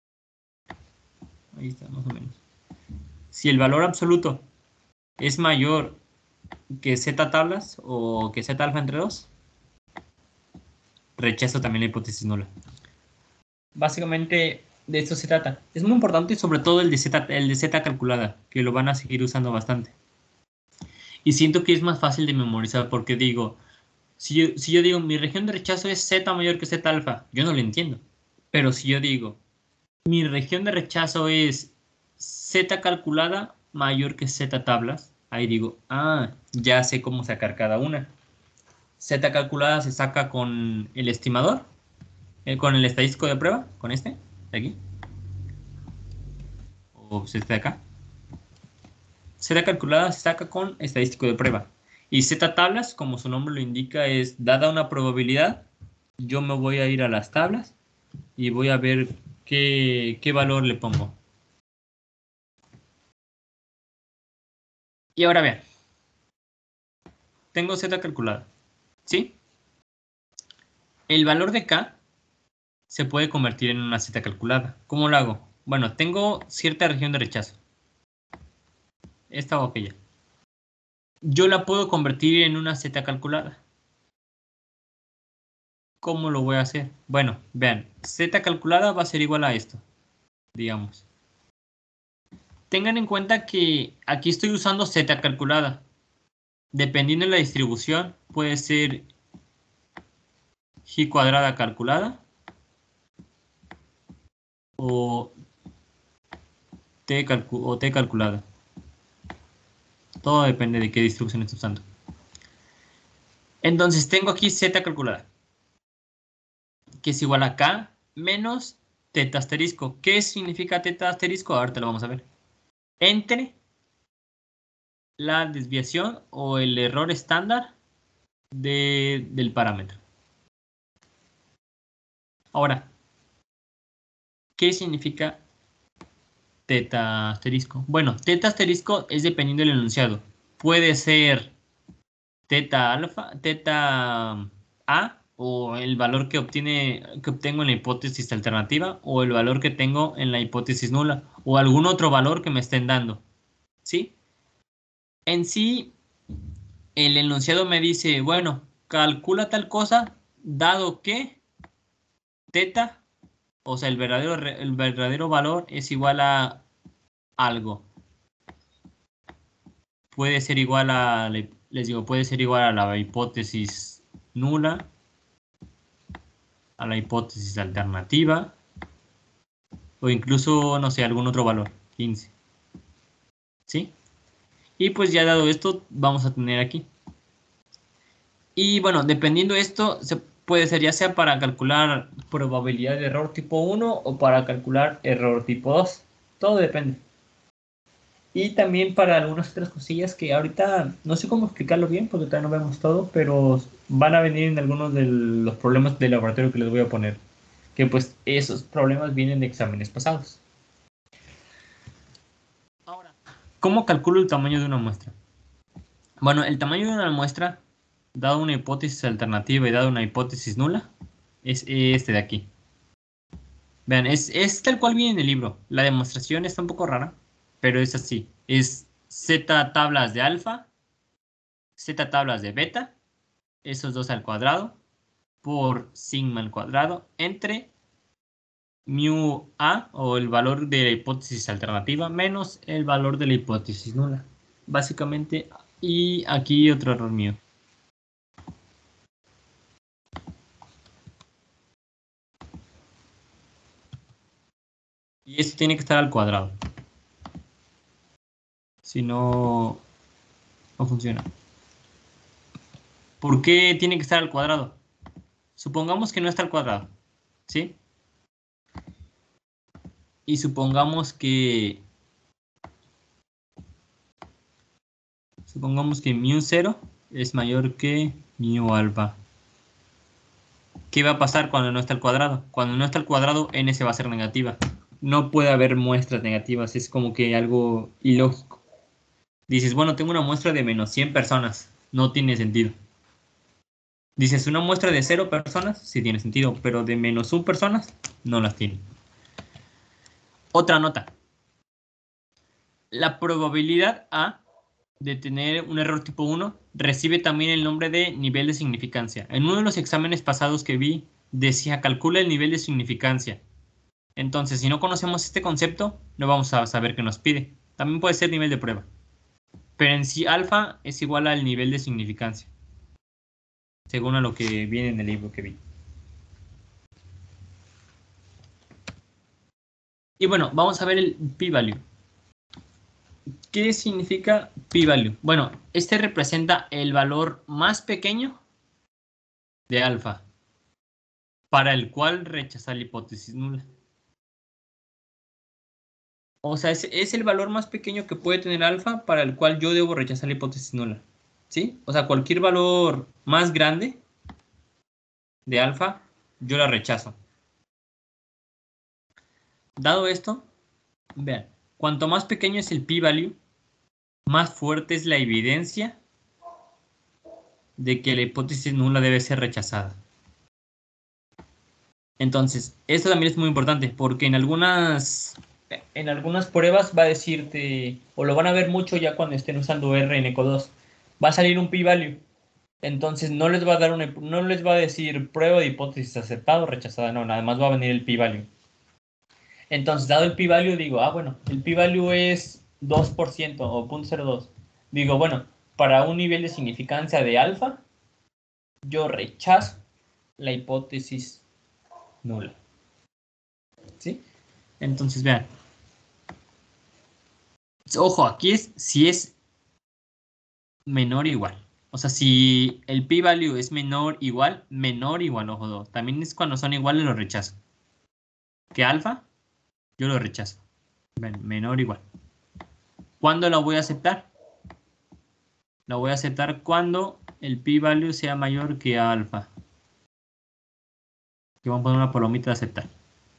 ahí está más o menos, si el valor absoluto es mayor que Z tablas o que Z alfa entre 2, rechazo también la hipótesis nula. Básicamente de esto se trata. Es muy importante, sobre todo el de Z calculada, que lo van a seguir usando bastante. Y siento que es más fácil de memorizar porque digo, si yo digo mi región de rechazo es Z mayor que Z alfa, yo no lo entiendo. Pero si yo digo mi región de rechazo es Z calculada mayor que Z tablas, ahí digo, ya sé cómo sacar cada una. Z calculada se saca con el estimador, con el estadístico de prueba, con este, de aquí, o este de acá. Z calculada se saca con estadístico de prueba. Y Z tablas, como su nombre lo indica, es dada una probabilidad, yo me voy a ir a las tablas y voy a ver qué valor le pongo. Y ahora vean, tengo Z calculada, ¿sí? El valor de K se puede convertir en una Z calculada. ¿Cómo lo hago? Bueno, tengo cierta región de rechazo. Esta o aquella. Yo la puedo convertir en una Z calculada. ¿Cómo lo voy a hacer? Bueno, vean, Z calculada va a ser igual a esto, digamos. Tengan en cuenta que aquí estoy usando Z calculada. Dependiendo de la distribución, puede ser y cuadrada calculada o t calculada. Todo depende de qué distribución esté usando. Entonces tengo aquí Z calculada, que es igual a K menos teta asterisco. ¿Qué significa teta asterisco? Ahorita lo vamos a ver. Entre la desviación o el error estándar del parámetro. Ahora, ¿qué significa teta asterisco? Bueno, teta asterisco es dependiendo del enunciado. Puede ser teta alfa, teta A, o el valor que obtengo en la hipótesis alternativa, o el valor que tengo en la hipótesis nula, o algún otro valor que me estén dando. ¿Sí? En sí, el enunciado me dice, bueno, calcula tal cosa, dado que teta, o sea, el verdadero valor es igual a algo. Puede ser igual a, les digo, puede ser igual a la hipótesis nula, a la hipótesis alternativa, o incluso, no sé, algún otro valor, 15. ¿Sí? Y pues ya dado esto, vamos a tener aquí. Y bueno, dependiendo de esto, se puede ser ya sea para calcular probabilidad de error tipo 1 o para calcular error tipo 2. Todo depende. Y también para algunas otras cosillas que ahorita no sé cómo explicarlo bien porque todavía no vemos todo, pero van a venir en algunos de los problemas de laboratorio que les voy a poner. Que pues esos problemas vienen de exámenes pasados. Ahora, ¿cómo calculo el tamaño de una muestra? Bueno, el tamaño de una muestra, dado una hipótesis alternativa y dado una hipótesis nula, es este de aquí. Vean, es tal cual viene en el libro. La demostración está un poco rara, pero es así. Es z tablas de alfa, z tablas de beta, esos dos al cuadrado, por sigma al cuadrado, entre mu a, o el valor de la hipótesis alternativa, menos el valor de la hipótesis nula. Básicamente, y aquí otro error mío. Y esto tiene que estar al cuadrado. Si no, no funciona. ¿Por qué tiene que estar al cuadrado? Supongamos que no está al cuadrado, ¿sí? Y supongamos que mu 0 es mayor que mu alfa. ¿Qué va a pasar cuando no está al cuadrado? Cuando no está al cuadrado, n se va a hacer negativa. No puede haber muestras negativas, es como que algo ilógico. Dices, bueno, tengo una muestra de menos 100 personas. No tiene sentido. Dices, una muestra de 0 personas, sí tiene sentido, pero de menos 1 personas, no las tiene. Otra nota. La probabilidad A de tener un error tipo 1 recibe también el nombre de nivel de significancia. En uno de los exámenes pasados que vi, decía, calcula el nivel de significancia. Entonces, si no conocemos este concepto, no vamos a saber qué nos pide. También puede ser nivel de prueba. Pero en sí, alfa es igual al nivel de significancia, según a lo que viene en el libro que vi. Y bueno, vamos a ver el p-value. ¿Qué significa p-value? Bueno, este representa el valor más pequeño de alfa, para el cual rechazar la hipótesis nula. O sea, es el valor más pequeño que puede tener alfa para el cual yo debo rechazar la hipótesis nula. ¿Sí? O sea, cualquier valor más grande de alfa, yo la rechazo. Dado esto, vean, cuanto más pequeño es el p-value, más fuerte es la evidencia de que la hipótesis nula debe ser rechazada. Entonces, esto también es muy importante porque en algunas pruebas va a decirte, o lo van a ver mucho ya cuando estén usando R en ECO 2, va a salir un p-value. Entonces no les va a dar no les va a decir prueba de hipótesis aceptada o rechazada, no, nada más va a venir el p-value. Entonces, dado el p-value, digo, bueno, el p-value es 2% o 0.02. Digo, bueno, para un nivel de significancia de alfa, yo rechazo la hipótesis nula. ¿Sí? Entonces, vean. Ojo, aquí es si es menor o igual. O sea, si el p-value es menor igual, ojo, 2. También es cuando son iguales lo rechazo. Que alfa, yo lo rechazo. Menor igual. ¿Cuándo lo voy a aceptar? Lo voy a aceptar cuando el p-value sea mayor que alfa. Que vamos a poner una palomita de aceptar.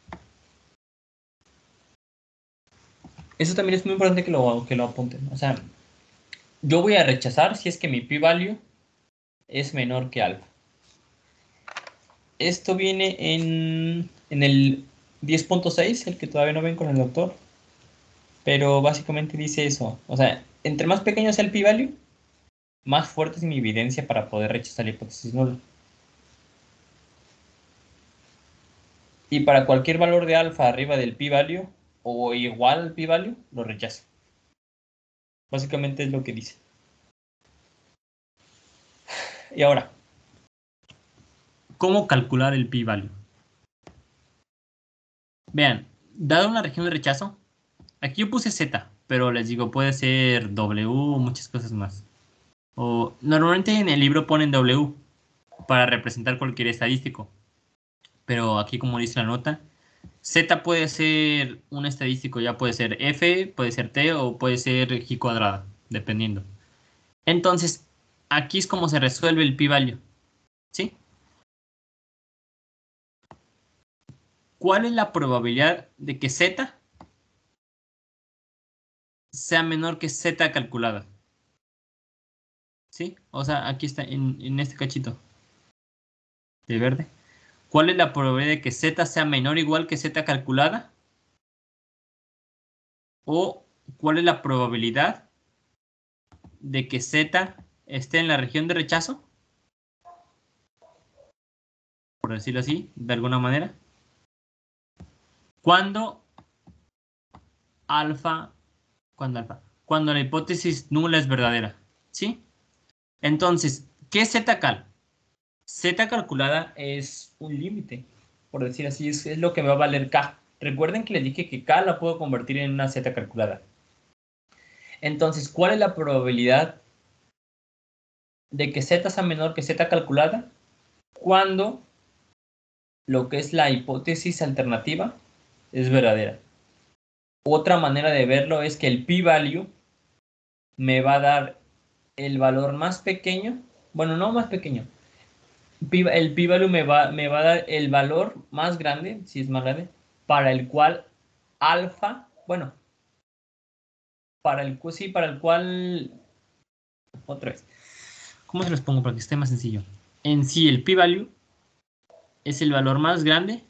Eso también es muy importante que lo apunten. O sea, yo voy a rechazar si es que mi p-value es menor que alfa. Esto viene en el 10.6, el que todavía no ven con el doctor. Pero básicamente dice eso. O sea, entre más pequeño sea el p-value, más fuerte es mi evidencia para poder rechazar la hipótesis nula. Y para cualquier valor de alfa arriba del p-value o igual al p-value, lo rechazo. Básicamente es lo que dice. Y ahora, ¿cómo calcular el p-value? Vean, dado una región de rechazo, aquí yo puse Z, pero les digo, puede ser W, muchas cosas más. O normalmente en el libro ponen W para representar cualquier estadístico. Pero aquí, como dice la nota, Z puede ser un estadístico, ya puede ser F, puede ser T o puede ser G cuadrada, dependiendo. Entonces, aquí es como se resuelve el p-value. ¿Sí? ¿Cuál es la probabilidad de que Z sea menor que Z calculada? ¿Sí? O sea, aquí está, en este cachito de verde. ¿Cuál es la probabilidad de que z sea menor o igual que z calculada? ¿O cuál es la probabilidad de que z esté en la región de rechazo? Por decirlo así, de alguna manera. Cuando la hipótesis nula es verdadera. ¿Sí? Entonces, ¿qué es z cal? Z calculada es un límite, por decir así, es lo que me va a valer K. Recuerden que les dije que K la puedo convertir en una Z calculada. Entonces, ¿cuál es la probabilidad de que Z sea menor que Z calculada cuando lo que es la hipótesis alternativa es verdadera? Otra manera de verlo es que el p-value me va a dar el valor más pequeño, bueno, no más pequeño, el p-value me va a dar el valor más grande, si es más grande, para el cual alfa, bueno, para el cual, otra vez, ¿cómo se los pongo para que esté más sencillo? En sí, el p-value es el valor más grande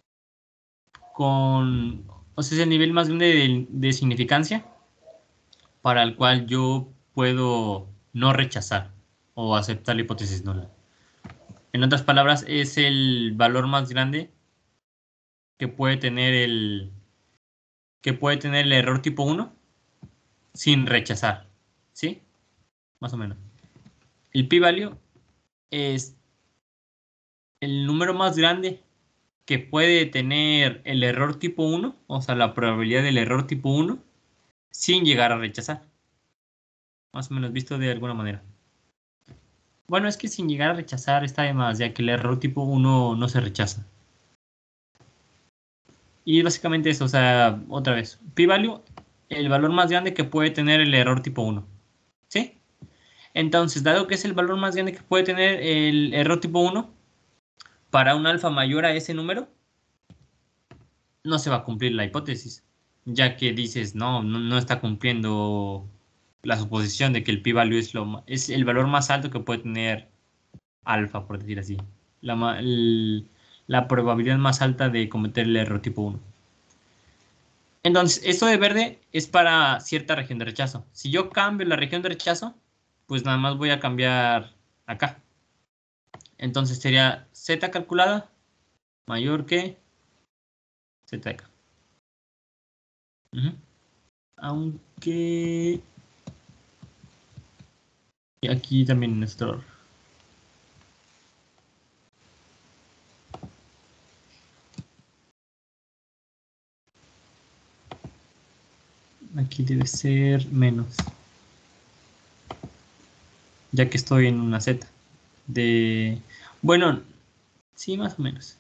o sea, es el nivel más grande de significancia para el cual yo puedo no rechazar o aceptar la hipótesis nula. En otras palabras, es el valor más grande que puede tener el error tipo 1 sin rechazar. ¿Sí? Más o menos. El p-value es el número más grande que puede tener el error tipo 1, o sea, la probabilidad del error tipo 1, sin llegar a rechazar. Más o menos visto de alguna manera. Bueno, es que sin llegar a rechazar está de más, ya que el error tipo 1 no se rechaza. Y básicamente eso, o sea, otra vez, p-value, el valor más grande que puede tener el error tipo 1. ¿Sí? Entonces, dado que es el valor más grande que puede tener el error tipo 1, para un alfa mayor a ese número, no se va a cumplir la hipótesis, ya que dices, no está cumpliendo la suposición de que el p-value es el valor más alto que puede tener alfa, por decir así. La probabilidad más alta de cometer el error tipo 1. Entonces, esto de verde es para cierta región de rechazo. Si yo cambio la región de rechazo, pues nada más voy a cambiar acá. Entonces sería z calculada mayor que z de acá. Aunque... Y aquí también nuestro... Aquí debe ser menos. Ya que estoy en una z. Bueno, sí, más o menos.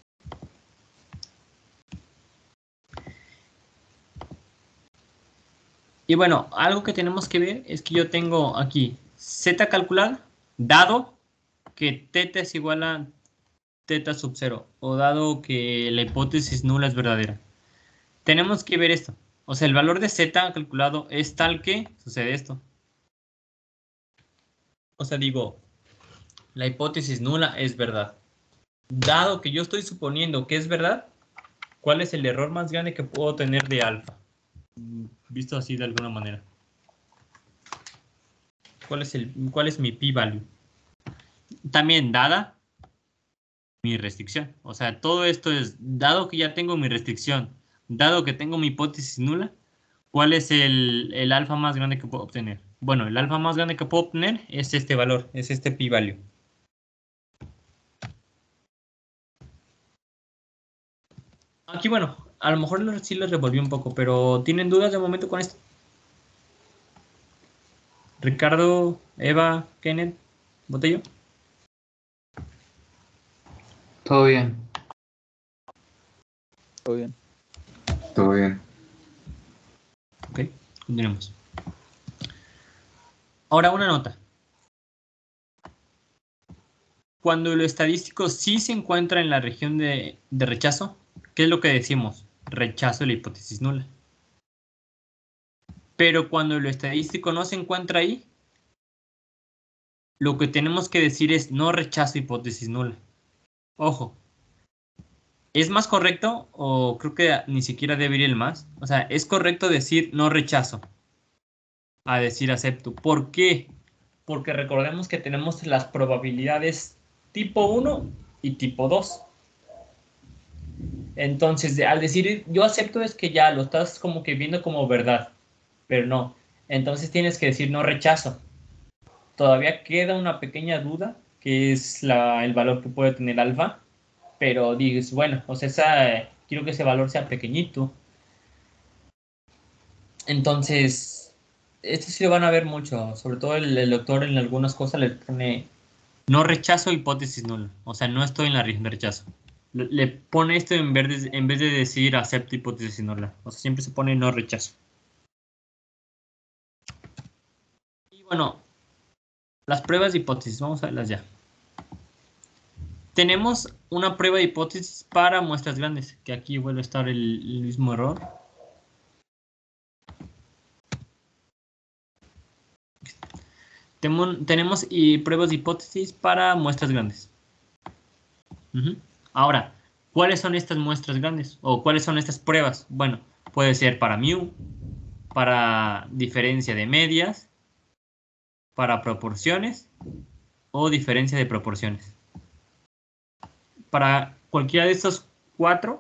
Y bueno, algo que tenemos que ver es que yo tengo aquí z calculada, dado que θ es igual a θ sub 0, o dado que la hipótesis nula es verdadera. Tenemos que ver esto. O sea, el valor de z calculado es tal que sucede esto. O sea, digo, la hipótesis nula es verdad. Dado que yo estoy suponiendo que es verdad, ¿cuál es el error más grande que puedo tener de alfa? Visto así de alguna manera. ¿Cuál es mi p-value? También dada mi restricción. O sea, todo esto es, dado que ya tengo mi restricción, dado que tengo mi hipótesis nula, ¿cuál es el alfa más grande que puedo obtener? Bueno, el alfa más grande que puedo obtener es este valor, es este p-value. Aquí, bueno, a lo mejor sí los revolví un poco, pero ¿tienen dudas de momento con esto? Ricardo, Eva, Kenneth, Botello. Todo bien. Todo bien. Todo bien. Ok, continuemos. Ahora una nota. Cuando lo estadístico sí se encuentra en la región de rechazo, ¿qué es lo que decimos? Rechazo la hipótesis nula. Pero cuando lo estadístico no se encuentra ahí, lo que tenemos que decir es no rechazo hipótesis nula. Ojo, ¿Es más correcto o creo que ni siquiera debe ir el más? O sea, es correcto decir no rechazo a decir acepto. ¿Por qué? Porque recordemos que tenemos las probabilidades tipo 1 y tipo 2. Entonces, al decir yo acepto es que ya lo estás como que viendo como verdad, pero no. Entonces tienes que decir no rechazo. Todavía queda una pequeña duda, que es el valor que puede tener alfa, pero dices, bueno, o sea, quiero que ese valor sea pequeñito. Entonces, esto sí lo van a ver mucho, sobre todo el doctor en algunas cosas le pone no rechazo hipótesis nula, o sea, no estoy en la región de rechazo. Le pone esto en vez de decir acepto hipótesis nula, o sea, siempre se pone no rechazo. Y bueno, las pruebas de hipótesis, vamos a verlas ya. Tenemos una prueba de hipótesis para muestras grandes, que aquí vuelve a estar el mismo error. Tenemos pruebas de hipótesis para muestras grandes. Ahora, ¿cuáles son estas muestras grandes? ¿O cuáles son estas pruebas? Bueno, puede ser para mu, para diferencia de medias, para proporciones o diferencia de proporciones. Para cualquiera de estos cuatro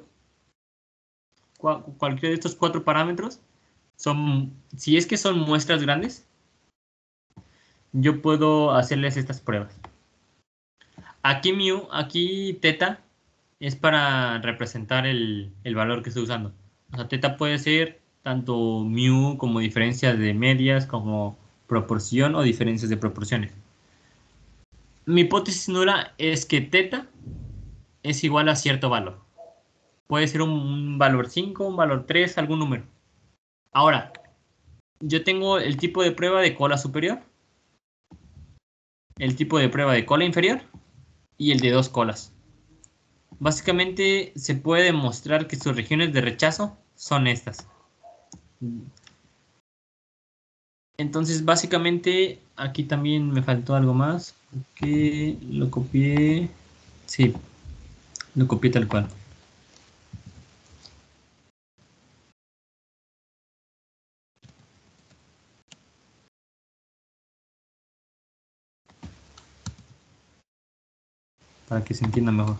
parámetros, si es que son muestras grandes, yo puedo hacerles estas pruebas. Aquí mu, aquí teta es para representar el valor que estoy usando. O sea, teta puede ser tanto mu como diferencias de medias, como proporción o diferencias de proporciones. Mi hipótesis nula es que teta es igual a cierto valor. Puede ser un valor 5, un valor 3, algún número. Ahora, yo tengo el tipo de prueba de cola superior, el tipo de prueba de cola inferior y el de dos colas. Básicamente se puede demostrar que sus regiones de rechazo son estas. Entonces, básicamente, aquí también me faltó algo más. Que lo copié. Sí, lo copié tal cual. Para que se entienda mejor.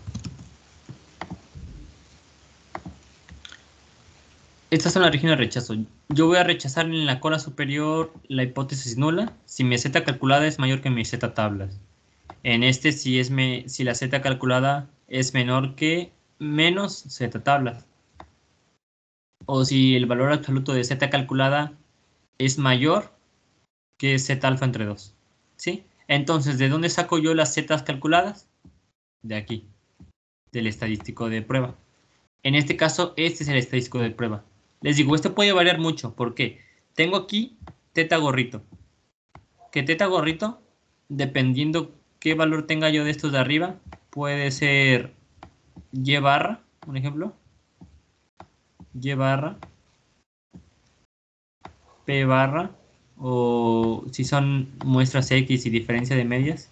Estas son las regiones de rechazo. Yo voy a rechazar en la cola superior la hipótesis nula si mi z calculada es mayor que mi z tablas. En este, si la z calculada es menor que menos z tablas. O si el valor absoluto de z calculada es mayor que z alfa entre 2. ¿Sí? Entonces, ¿de dónde saco yo las z calculadas? De aquí, del estadístico de prueba. En este caso, este es el estadístico de prueba. Les digo, esto puede variar mucho. ¿Por qué? Tengo aquí teta gorrito. Que teta gorrito, dependiendo qué valor tenga yo de estos de arriba, puede ser y barra, un ejemplo. Y barra, p barra, o si son muestras X y diferencia de medias,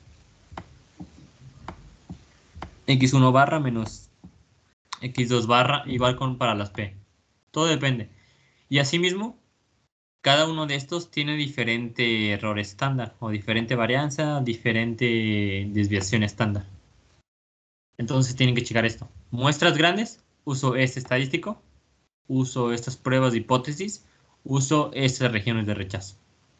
X1 barra menos X2 barra, igual con para las P. Todo depende. Y asimismo, cada uno de estos tiene diferente error estándar, o diferente varianza, diferente desviación estándar. Entonces tienen que checar esto. Muestras grandes, uso este estadístico, uso estas pruebas de hipótesis, uso estas regiones de rechazo.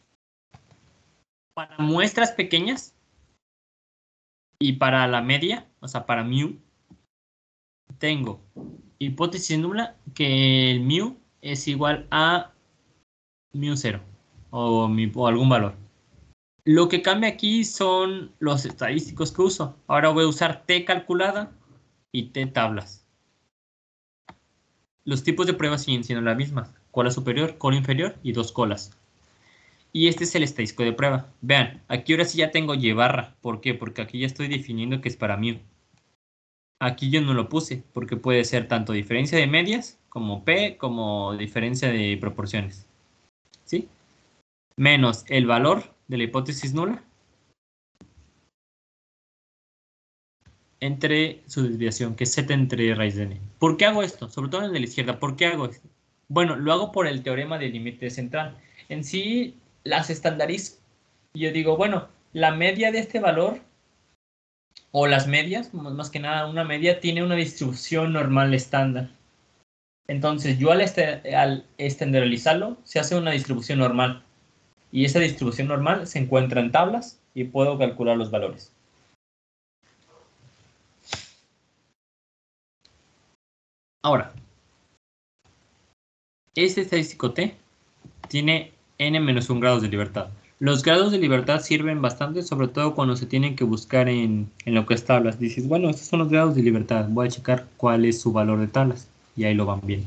Para muestras pequeñas y para la media, o sea, para mu, tengo hipótesis nula que el mu es igual a mu0 o algún valor. Lo que cambia aquí son los estadísticos que uso. Ahora voy a usar t calculada y t tablas. Los tipos de pruebas siguen siendo las mismas. Cola superior, cola inferior y dos colas. Y este es el estadístico de prueba. Vean, aquí ahora sí ya tengo y barra. ¿Por qué? Porque aquí ya estoy definiendo que es para mu. Aquí yo no lo puse, porque puede ser tanto diferencia de medias, como P, como diferencia de proporciones. ¿Sí? Menos el valor de la hipótesis nula. entre su desviación, que es z entre raíz de n. ¿Por qué hago esto? Sobre todo en el de la izquierda. ¿Por qué hago esto? Bueno, lo hago por el teorema del límite central. En sí, las estandarizo. Yo digo, bueno, la media de este valor, o las medias, más que nada una media, tiene una distribución normal estándar. Entonces, yo al estandarizarlo, se hace una distribución normal. Y esa distribución normal se encuentra en tablas y puedo calcular los valores. Ahora, este estadístico T tiene n-1 grados de libertad. Los grados de libertad sirven bastante, sobre todo cuando se tienen que buscar en lo que es tablas. Dices, bueno, estos son los grados de libertad. Voy a checar cuál es su valor de tablas. Y ahí lo van bien.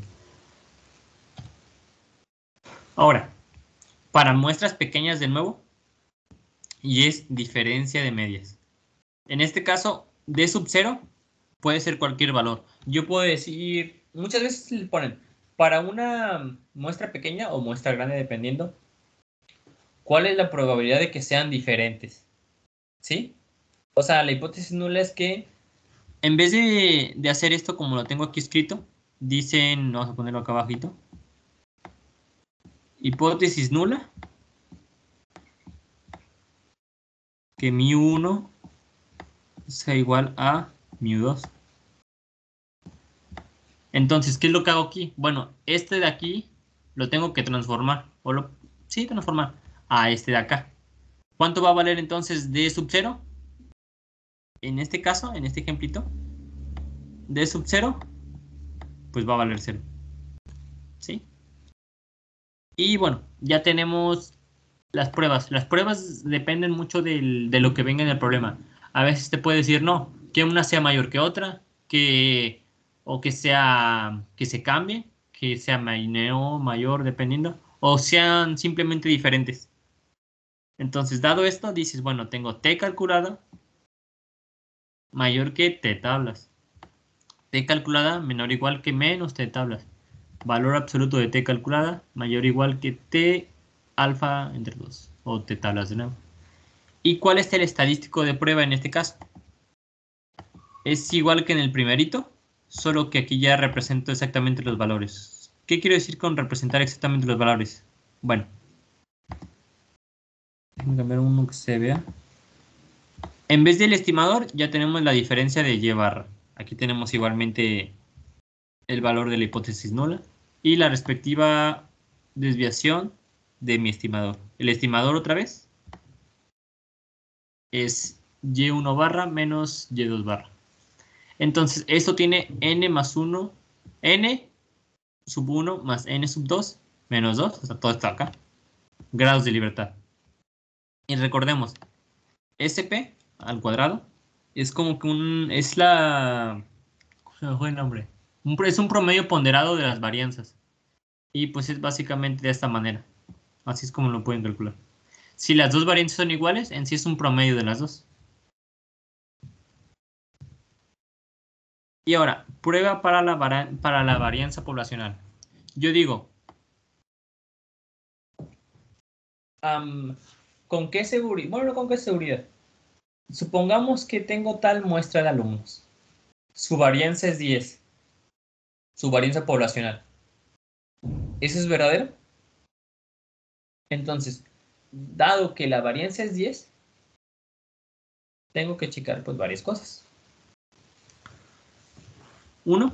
Ahora, para muestras pequeñas de nuevo, y es diferencia de medias. En este caso, D sub 0 puede ser cualquier valor. Yo puedo decir, muchas veces le ponen, para una muestra pequeña o muestra grande, dependiendo, ¿cuál es la probabilidad de que sean diferentes? ¿Sí? O sea, la hipótesis nula es que, en vez de hacer esto como lo tengo aquí escrito, dicen, vamos a ponerlo acá abajito, hipótesis nula, que μ1 sea igual a μ2. Entonces, ¿qué es lo que hago aquí? Bueno, este de aquí lo tengo que transformar. Sí, transformar a este de acá. ¿Cuánto va a valer entonces D sub 0? En este caso, en este ejemplito, D sub 0, pues va a valer 0. ¿Sí? Y bueno, ya tenemos las pruebas. Las pruebas dependen mucho de lo que venga en el problema. A veces te puede decir, no, que una sea mayor que otra, o que se cambie, que sea menor, mayor, dependiendo, o sean simplemente diferentes. Entonces, dado esto, dices, bueno, tengo T calculada mayor que T tablas. T calculada menor o igual que menos T tablas. Valor absoluto de T calculada mayor o igual que T alfa entre 2, o T tablas de nuevo. ¿Y cuál es el estadístico de prueba en este caso? Es igual que en el primerito, solo que aquí ya represento exactamente los valores. ¿Qué quiero decir con representar exactamente los valores? Bueno, déjame cambiar uno que se vea. En vez del estimador, ya tenemos la diferencia de Y barra. Aquí tenemos igualmente el valor de la hipótesis nula y la respectiva desviación de mi estimador. El estimador otra vez es Y1 barra menos Y2 barra. Entonces, esto tiene n más 1, n sub 1 más n sub 2 menos 2, o sea, todo está acá. Grados de libertad. Y recordemos, SP al cuadrado es como que se me fue el nombre. Es un promedio ponderado de las varianzas. Y pues es básicamente de esta manera. Así es como lo pueden calcular. Si las dos varianzas son iguales, en sí es un promedio de las dos. Y ahora, prueba para la varianza poblacional. Yo digo, ¿con qué seguridad? Bueno, no con qué seguridad. Supongamos que tengo tal muestra de alumnos. Su varianza es 10. Su varianza poblacional. ¿Eso es verdadero? Entonces, dado que la varianza es 10, tengo que checar pues varias cosas. Uno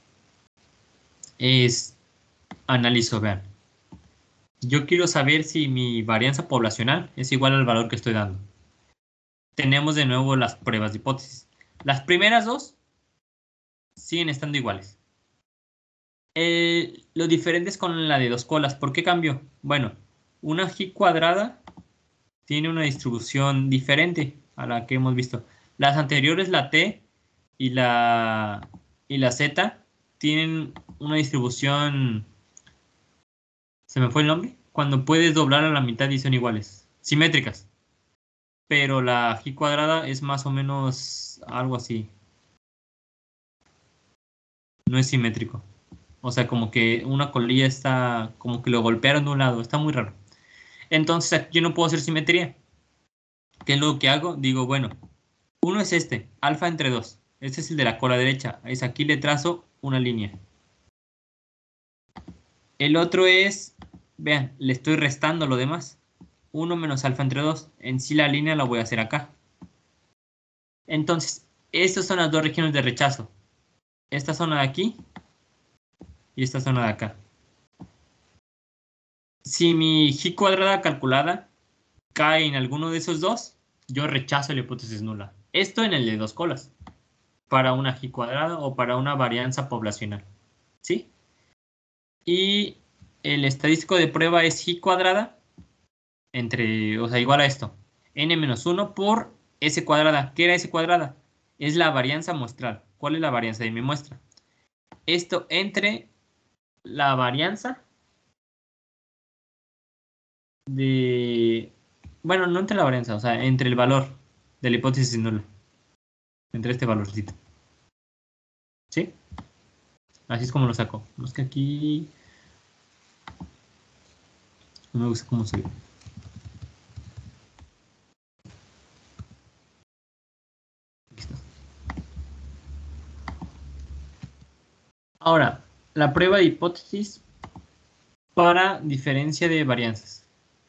es, analizo, vean. Yo quiero saber si mi varianza poblacional es igual al valor que estoy dando. Tenemos de nuevo las pruebas de hipótesis. Las primeras dos siguen estando iguales. Lo diferente es con la de dos colas. ¿Por qué cambió? Bueno, una G cuadrada tiene una distribución diferente a la que hemos visto. Las anteriores, la T y la Z, tienen una distribución... ¿Se me fue el nombre? Cuando puedes doblar a la mitad y son iguales. Simétricas. Pero la G cuadrada es más o menos algo así. No es simétrico. O sea, como que una colilla está... como que lo golpearon de un lado. Está muy raro. Entonces aquí yo no puedo hacer simetría. ¿Qué es lo que hago? Digo, bueno, uno es este, alfa entre 2. Este es el de la cola derecha. Es aquí le trazo una línea. El otro es, vean, le estoy restando lo demás. 1 menos alfa entre 2. En sí la línea la voy a hacer acá. Entonces, estas son las dos regiones de rechazo. Esta zona de aquí y esta zona de acá. Si mi G cuadrada calculada cae en alguno de esos dos, yo rechazo la hipótesis nula. Esto en el de dos colas. Para una G cuadrada o para una varianza poblacional. ¿Sí? Y el estadístico de prueba es G cuadrada entre, o sea, igual a esto. N-1 por S cuadrada. ¿Qué era S cuadrada? Es la varianza muestral. ¿Cuál es la varianza de mi muestra? Esto entre la varianza de... Bueno, no entre la varianza, o sea, entre el valor de la hipótesis nula. Entre este valorcito. ¿Sí? Así es como lo saco. No es que aquí... No me gusta cómo se ve. Aquí está. Ahora, la prueba de hipótesis para diferencia de varianzas.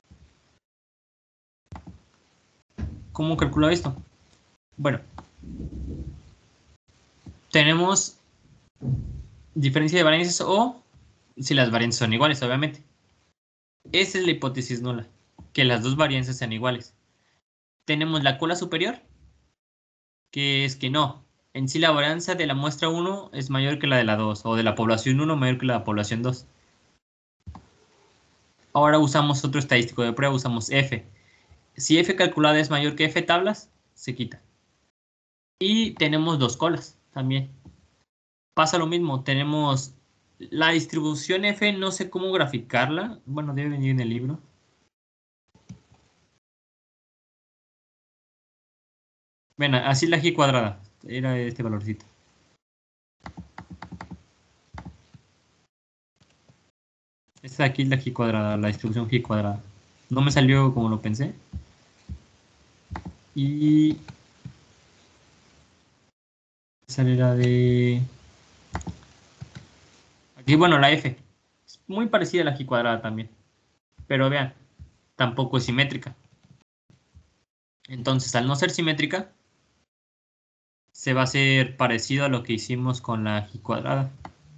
¿Cómo calculo esto? Bueno, tenemos diferencia de varianzas o si las varianzas son iguales, obviamente. Esa es la hipótesis nula, que las dos varianzas sean iguales. Tenemos la cola superior, que es que no. En sí la varianza de la muestra 1 es mayor que la de la 2, o de la población 1 mayor que la población 2. Ahora usamos otro estadístico de prueba, usamos F. Si F calculada es mayor que F tablas, se quita. Y tenemos dos colas también. Pasa lo mismo, tenemos la distribución F, no sé cómo graficarla. Bueno, debe venir en el libro. Ven, así la G cuadrada. Era este valorcito. Esta de aquí es la G cuadrada, la distribución G cuadrada. No me salió como lo pensé. Y esa era de... Aquí, bueno, la F. Es muy parecida a la G cuadrada también. Pero vean, tampoco es simétrica. Entonces, al no ser simétrica, se va a hacer parecido a lo que hicimos con la G cuadrada.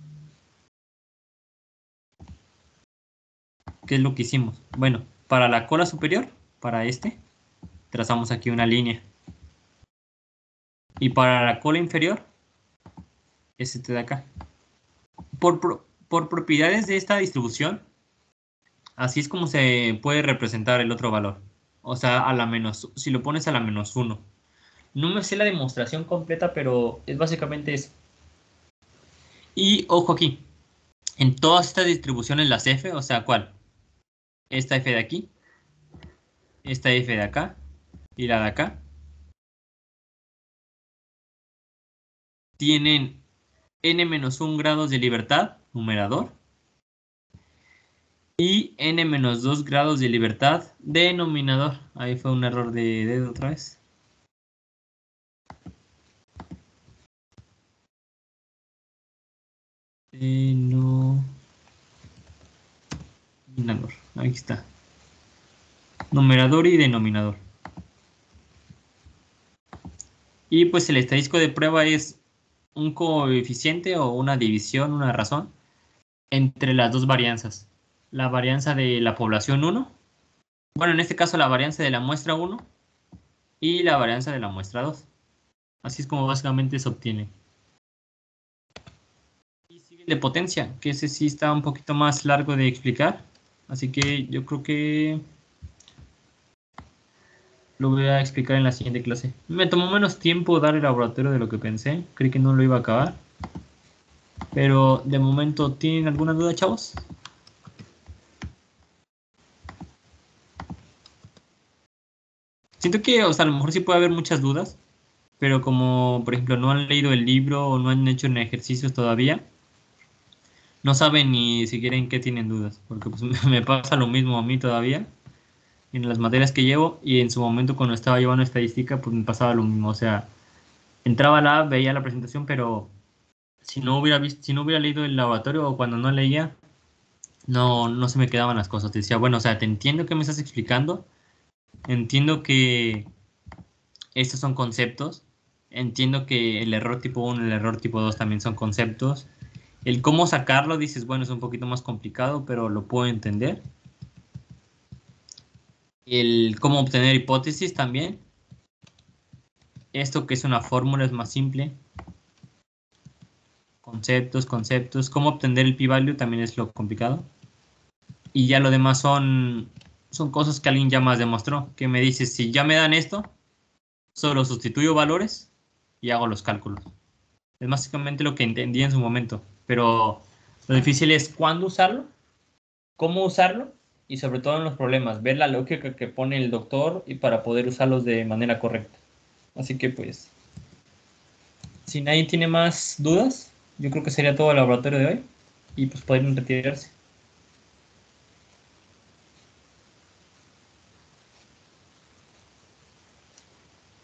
¿Qué es lo que hicimos? Bueno, para la cola superior, para este, trazamos aquí una línea. Y para la cola inferior, es este de acá. Por propiedades de esta distribución, así es como se puede representar el otro valor. O sea, a la menos, si lo pones a la -1. No me sé la demostración completa, pero es básicamente eso. Y ojo aquí, en todas estas distribuciones las F, o sea, ¿cuál? Esta F de aquí, esta F de acá y la de acá, tienen n-1 grados de libertad, numerador, y n-2 grados de libertad, denominador. Ahí fue un error de dedo otra vez. Denominador. Ahí está. Numerador y denominador. Y pues el estadístico de prueba es un coeficiente o una división, una razón, entre las dos varianzas. La varianza de la población 1, bueno, en este caso la varianza de la muestra 1 y la varianza de la muestra 2. Así es como básicamente se obtiene. Y sigue el de potencia, que ese sí está un poquito más largo de explicar. Así que yo creo que lo voy a explicar en la siguiente clase. Me tomó menos tiempo dar el laboratorio de lo que pensé. Creí que no lo iba a acabar. Pero de momento, ¿tienen alguna duda, chavos? Siento que, o sea, a lo mejor sí puede haber muchas dudas, pero como, por ejemplo, no han leído el libro o no han hecho ejercicios todavía, no saben ni siquiera en qué tienen dudas, porque pues, me pasa lo mismo a mí todavía en las materias que llevo y en su momento cuando estaba llevando estadística, pues me pasaba lo mismo, o sea, entraba a la app, veía la presentación, pero si no hubiera visto, si no hubiera leído el laboratorio o cuando no leía, no se me quedaban las cosas. Te decía, bueno, o sea, te entiendo que me estás explicando, entiendo que estos son conceptos, entiendo que el error tipo 1 y el error tipo 2 también son conceptos. El cómo sacarlo, dices, bueno, es un poquito más complicado, pero lo puedo entender. El cómo obtener hipótesis también. Esto que es una fórmula es más simple. Conceptos. Cómo obtener el p-value también es lo complicado. Y ya lo demás son cosas que alguien ya más demostró. Que me dice, si ya me dan esto, solo sustituyo valores y hago los cálculos. Es básicamente lo que entendí en su momento. Pero lo difícil es cuándo usarlo, cómo usarlo y sobre todo en los problemas. Ver la lógica que pone el doctor y para poder usarlos de manera correcta. Así que pues, si nadie tiene más dudas, yo creo que sería todo el laboratorio de hoy. Y pues pueden retirarse.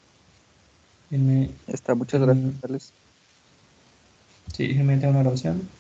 Está, muchas gracias, Alex. Sí, déjenme meter una grabación.